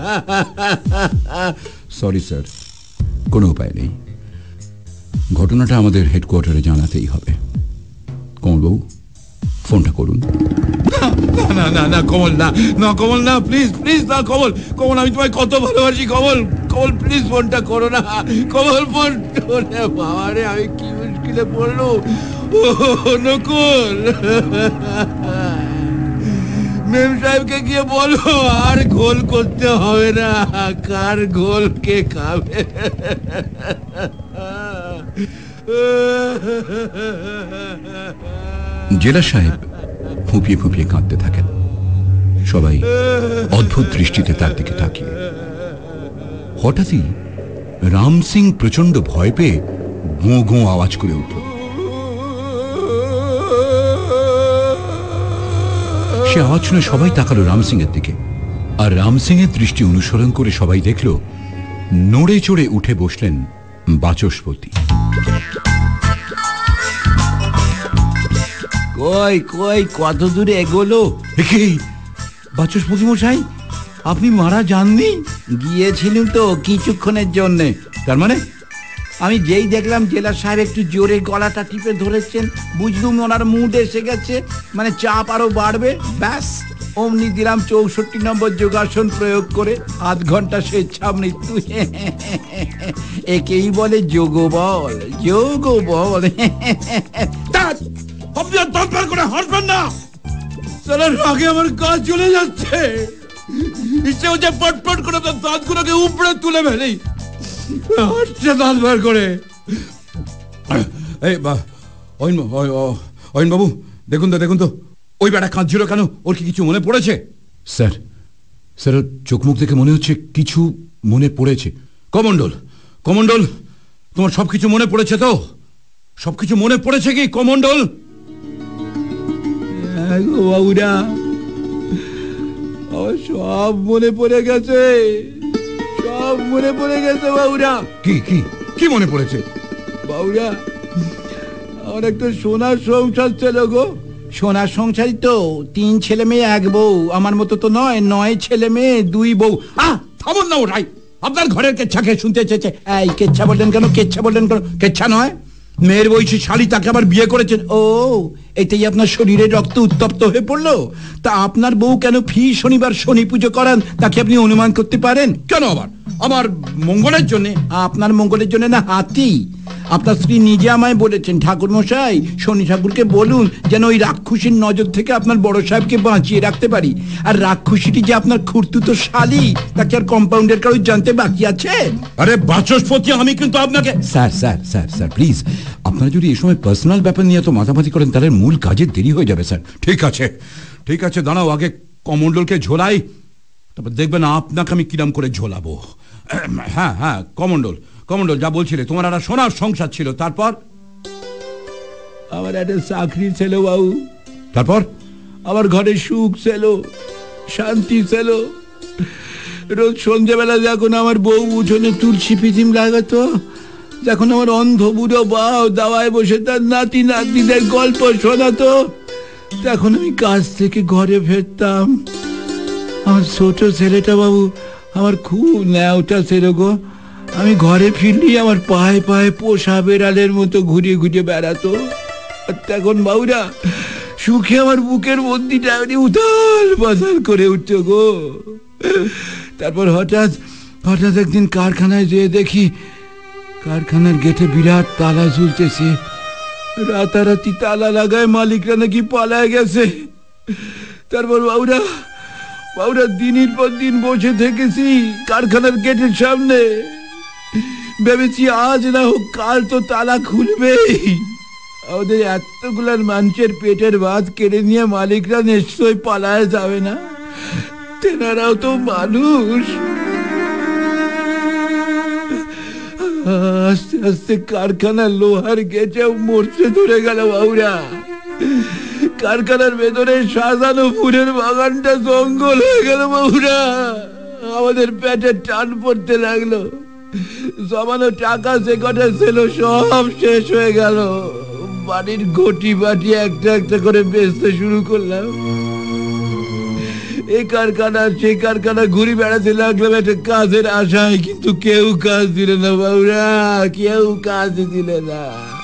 সরি স্যার, কোনো উপায় নেই। ঘটনাটা আমাদের হেডকোয়ার্টারে জানাতেই হবে। কমলবাবু, ফোনটা করুন। না না না কমল, না না কমল, না, প্লিজ প্লিজ, না কমল, কমল, আমি তোমায় কত ভালোবাসি কমল, কমল প্লিজ ফোনটা করো না, কমল, ফোন। বাবা রে, আমি কি মুশকিলে পড়লো। ও নকুল, মেম সাহেবকে গিয়ে বলো আর গোল করতে হবে না, কার গোল কে খাবে। জেলা সাহেব ফুঁপিয়ে ফুঁপিয়ে কাঁদতে থাকেন। সবাই অদ্ভুত দৃষ্টিতে তার দিকে তাকিয়ে। হঠাৎই রাম সিং প্রচন্ড ভয় পেয়ে গোঁ গোঁ আওয়াজ করে উঠল। সে আওয়াজ শুনে সবাই তাকালো রাম সিং এর দিকে, আর রাম সিং এর দৃষ্টি অনুসরণ করে সবাই দেখল নড়ে চড়ে উঠে বসলেন বাচস্পতি। কই কই কত দূরে এগোলো? বাচস্পতি মশাই, আপনি মারা যাননি? গিয়েছিলাম তো কিছুক্ষণের জন্য। তার মানে? আমি যেই দেখলাম জেলা সাহেব একটু জোরে গলাটা টিপে ধরেছেন, বুঝলুম ওনার মুড এসে গেছে, মানে চাপ আরো বাড়বে। ব্যাস অমনি দিলাম 64 নম্বর যোগাসন প্রয়োগ করে 8 ঘন্টা স্বেচ্ছা মৃত্যু। একেই বলে যোগবল, যোগবল। আপনি আর দরবার করে হাসবেন না, স্যারের আগে আমার কাজ চলে যাচ্ছে। ইচ্ছে হচ্ছে পটপট করে তার দাঁতগুলোকে উপরে তুলে ফেলি। হাসছে দাঁত বার করে। এই অয়ন বাবু, দেখুন তো ওই বেটা কাঁদছিল কেন? ওর কি কিছু মনে পড়েছে? স্যার, স্যার ওর চোখ মুখ দেখে মনে হচ্ছে কিছু মনে পড়েছে। কমণ্ডল, তোমার সবকিছু মনে পড়েছে তো? সবকিছু মনে পড়েছে কি কমণ্ডল? বাবুরা, আমার সব মনে পড়ে গেছে, সব মনে পড়ে গেছে বাবুরা। কি কি কি মনে পড়েছে? বাবুরা, আমার একটা সোনার সংসার ছিল গো। সোনার সংসারই তো, 3 ছেলে মেয়ে 1 বউ। আমার মতো তো নয়, 9 ছেলে মেয়ে 2 বউ। থামুন না ওটাই, আপনার ঘরের কেচ্ছা খেয়ে শুনতে চেয়েছে। এই কেচ্ছা বললেন কেন? কেচ্ছা বললেন কেন? কেচ্ছা নয়, মেয়ের বয়সী শালী তাকে আবার বিয়ে করেছেন। ও এটাই আপনার শরীরের রক্ত উত্তপ্ত হয়ে পড়লো? তা আপনার বউ কেন ফি শনিবার শনি পুজো করান, তাকে আপনি অনুমান করতে পারেন? কেন আবার? আমার মঙ্গলের জন্য। আপনার মঙ্গলের জন্য না হাতি। আপনার স্ত্রী নিজে আমায় বলেছেন, ঠাকুর মশাই শনি ঠাকুরকে বলুন যেন ওই রাক্ষসীর নজর থেকে আপনার বড় সাহেবকে বাঁচিয়ে রাখতে পারি। আর রাক্ষসীটি যে আপনার খুড়তুতো শালী, তাকে আর কম্পাউন্ডের কারো জানতে বাকি আছে? আরে বাচস্পতি, আমি কিন্তু আপনাকে। Sir sir sir sir please, আপনারা যদি এই সময় পার্সোনাল ব্যাপার নিয়ে তো মাথামাতি করেন তাহলে মূল কাজের দেরি হয়ে যাবে স্যার। ঠিক আছে, দাঁড়াও, আগে কমণ্ডলকে ঝোলাই, তারপর দেখবেন আপনাকে আমি কিরাম করে ঝোলাবো। হ্যাঁ কমণ্ডল যা বলছিলে, তোমার একটা সোনার সংসার ছিল, তারপর? আমার একটা চাকরি ছিল বাবু। তারপর? আমার ঘরে সুখ ছিল, শান্তি ছিল। রোজ সন্ধ্যেবেলা যখন আমার বউ উঠোনে তুলসী পিতিম লাগাতো, যখন আমার অন্ধ বুড়ো বাও দাওয়ায় বসে তার নাতি নাতনিদের গল্প শোনাতো, তখন আমি কাজ থেকে ঘরে ফিরতাম। আমার ছোট ছেলেটা বাবু আমার খুব ন্যাওটা ছিল গো। আমি ঘরে ফিরলি আমার পায়ে পায়ে পোষা বেড়ালের মতো ঘুরিয়ে ঘুরিয়ে বেড়াতো। আর তখন বাবুরা সুখে আমার বুকের মন্দিরটা উথাল পাথাল করে উঠতো গো। তারপর হঠাৎ একদিন কারখানায় যেয়ে দেখি কারখানার গেটে বিরাট তালা ঝুলতেছে। রাতারাতি তালা লাগায় মালিকরা নাকি পালায় গেছে। তারপর বাবুরা দিনের পর দিন বসে থেকেছি কারখানার গেটের সামনে, ভেবেছি আজ না হোক কাল তো তালা খুলবেই। আমাদের এতগুলার মানুষের পেটের ভাত কেড়ে নিয়ে মালিকরা নিশ্চয়ই পালায় যাবে না, তেনারাও তো মানুষ। আস্তে আস্তে কারখানার লোহার গেটে মরচে ধরে গেল বাবুরা। কারখানার ভেতরে সাজানো ফুলের বাগানটা জঙ্গল হয়ে গেল বাবুরা। আমাদের পেটে টান পড়তে লাগলো। জমানো টাকা যে কটা ছিল সব শেষ হয়ে গেল। বাড়ির ঘটি বাটি একটা একটা করে বেচতে শুরু করলাম। এই কারখানা সেই কারখানা ঘুরি বেড়াতে লাগলাম একটা কাজের আশায়, কিন্তু কেউ কাজ দিল না বাবুরা, কেউ কাজ দিল না।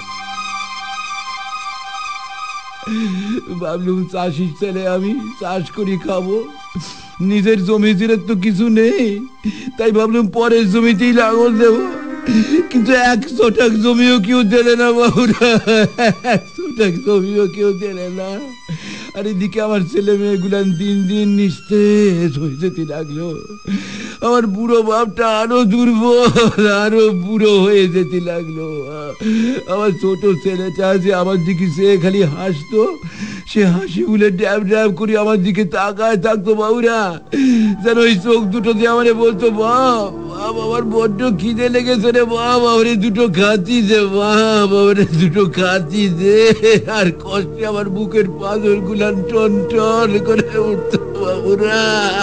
ভাবলুম চাষির ছেলে আমি, চাষ করি খাবো, নিজের জমি জিরে তো কিছু নেই, তাই ভাবলুম পরের জমিতেই লাঙল দেবো। কিন্তু 100 টাকা জমিও কেউ দিলে না বাবুরা, 100 টাকা জমিও কেউ দিলে না। আর এদিকে আমার ছেলে মেয়েগুলান দিন দিন নিস্তেজ হয়ে যেতে লাগলো। আমার বুড়ো বাপটা আরো দুর্বল, আরো বুড়ো হয়ে যেতে লাগলো। আমার ছোট ছেলেটা আছে আমার দিকে, সে খালি হাসতো, সে হাসি বলে ড্যাব ড্যাব করে আমার দিকে তাকায় থাকতো বাবুরা, যেন ওই চোখ দুটো দিয়ে আমারে বলতো, বাপ বাপ আমার বড্ড খিদে লেগেছে রে বাপ, আমারে দুটো খাচ্ছি যে বাপ, আমারে দুটো খাচ্ছি যে। আর কষ্টে আমার বুকের পাথর গুলান টন টন করে উঠতো বাবুরা।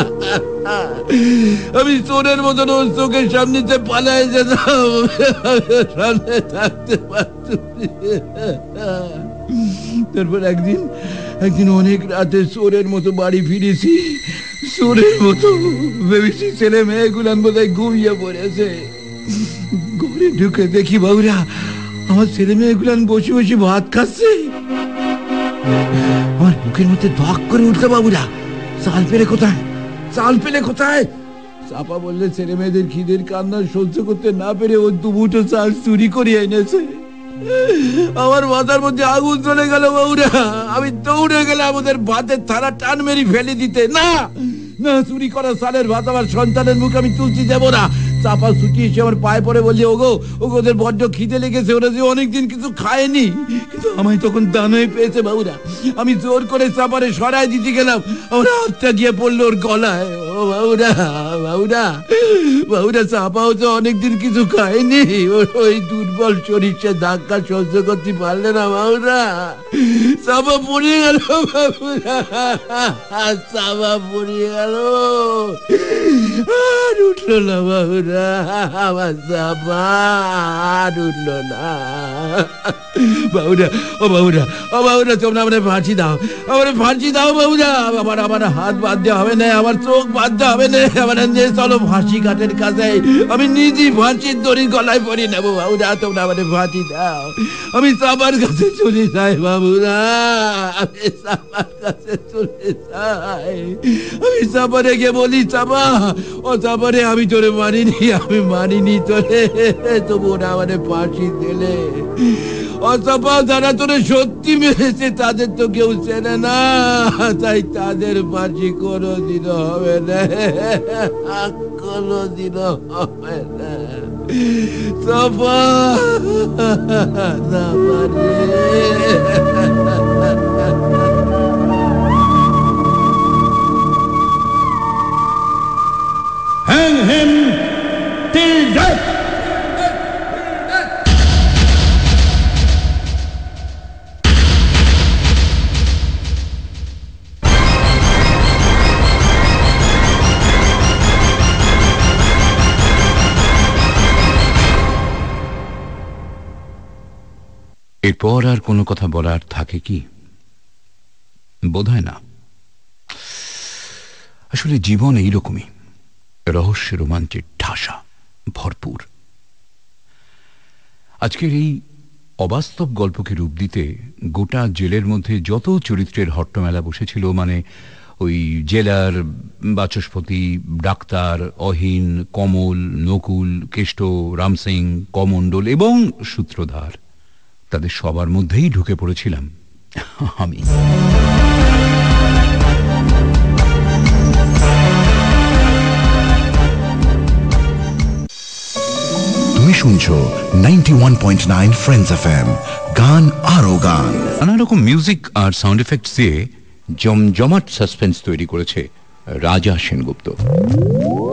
আমি চোরের মতন ওর চোখের সামনে পালায় যেতাম, সামনে থাকতে পারতাম। তারপর একদিন অনেক রাতে চোরের মতো বাড়ি ফিরেছি, চোরের মতো ভেবেছি ছেলে মেয়েগুলান বোধহয় ঘুমিয়ে পড়েছে। ঘরে ঢুকে দেখি বাবুরা আমার ছেলে মেয়েগুলান বসে বসে ভাত খাচ্ছে। আমার বুকের মধ্যে ধক করে উঠলো বাবুরা, চাল পেলে কোথায়, চাল পেলে কোথায়? চাপা বললে ছেলে মেয়েদের খিদের কান্না সহ্য করতে না পেরে ও দুমুঠো চাল চুরি করে এনেছে। আমার মাথার মধ্যে আগুন চলে গেল বাবুরা, আমি দৌড়ে গেলাম ওদের ভাতের থালা টান মেরি ফেলে দিতে। না না, চুরি করা চালের ভাত আমার সন্তানের মুখে আমি তুলতে যাবো না। চাপা ছুটি এসে আমার পায়ে পড়ে বলছে, ওগো ওগো ওদের বড্ড খিদে লেগেছে, ওরা যে অনেকদিন কিছু খায়নি। কিন্তু আমায় তখন দান হয়ে পেয়েছে বাবুরা, আমি জোর করে চাপারে সরাই দিতে গেলাম, আমার হাতটা গিয়ে পড়লো ওর গলায়। ও বাবুরা বাবুরা বাবুরা, চাপাও তো অনেকদিন কিছু খায়নি, ওই দুর্বল শরীর সে ধাক্কা সহ্য করতে পারলে না বাবুরা, চাপা পড়ে গেল বাবুরা, চাপা পড়ে গেল, আর উঠলো না বাবুরা, আমার চাপা আর উঠলো না বাবুরা। ও বাবুরা ও বাবুরা, তোমরা আমার ফাঁসি দাও, আমার ফাঁসি দাও বাবুরা, আমার হাত বাঁধতে হবে না, আমার চোখ বাঁধতে হবে না, আমার নিয়ে চলো ফাঁসি কাঠের কাছে, আমি নিজেই ফাঁসির দড়ি গলায় পরিয়ে নেবো বাবুরা, তোমরা আমার ফাঁসি দাও, আমি চাপার কাছে চলে যাই বাবুরা, আমি চাপার কাছে চলে যাই, আমি চাপারে গিয়ে বলি, চাপা ও চাপারে, আমি তোরে মানিনি, আমি মানিনি তোরে, তবু ওরা আমার ফাঁসি দিলে। অচাপা, যারা তোরে সত্যি মেরেছে তাদের তো কেউ চেনে না, তাই তাদের ফাঁসি কোনোদিন হবে না, কোনোদিন হবে না। চাপা চাপা রে। Hang him till death! এরপর আর কোনো কথা বলার থাকে কি? বোধহয় না। আসলে জীবন এইরকমই, রহস্য রোমাঞ্চের ঠাসা ভরপুর। আজকের এই অবাস্তব গল্পকে রূপ দিতে গোটা জেলের মধ্যে যত চরিত্রের হট্টমেলা বসেছিল, মানে ওই জেলার, বাচস্পতি, ডাক্তার, অহিন, কমল, নকুল, কেষ্ট, রামসিং, কমণ্ডল এবং সূত্রধার, তাদের সবার মধ্যেই ঢুকে পড়েছিলাম আমি। তুমি শুনছো 91.9 ফ্রেন্ডস এফএম, গান আরো গান। নানা রকম মিউজিক আর সাউন্ড এফেক্টস দিয়ে জমজমাট সাসপেন্স তৈরি করেছে রাজা সেনগুপ্ত।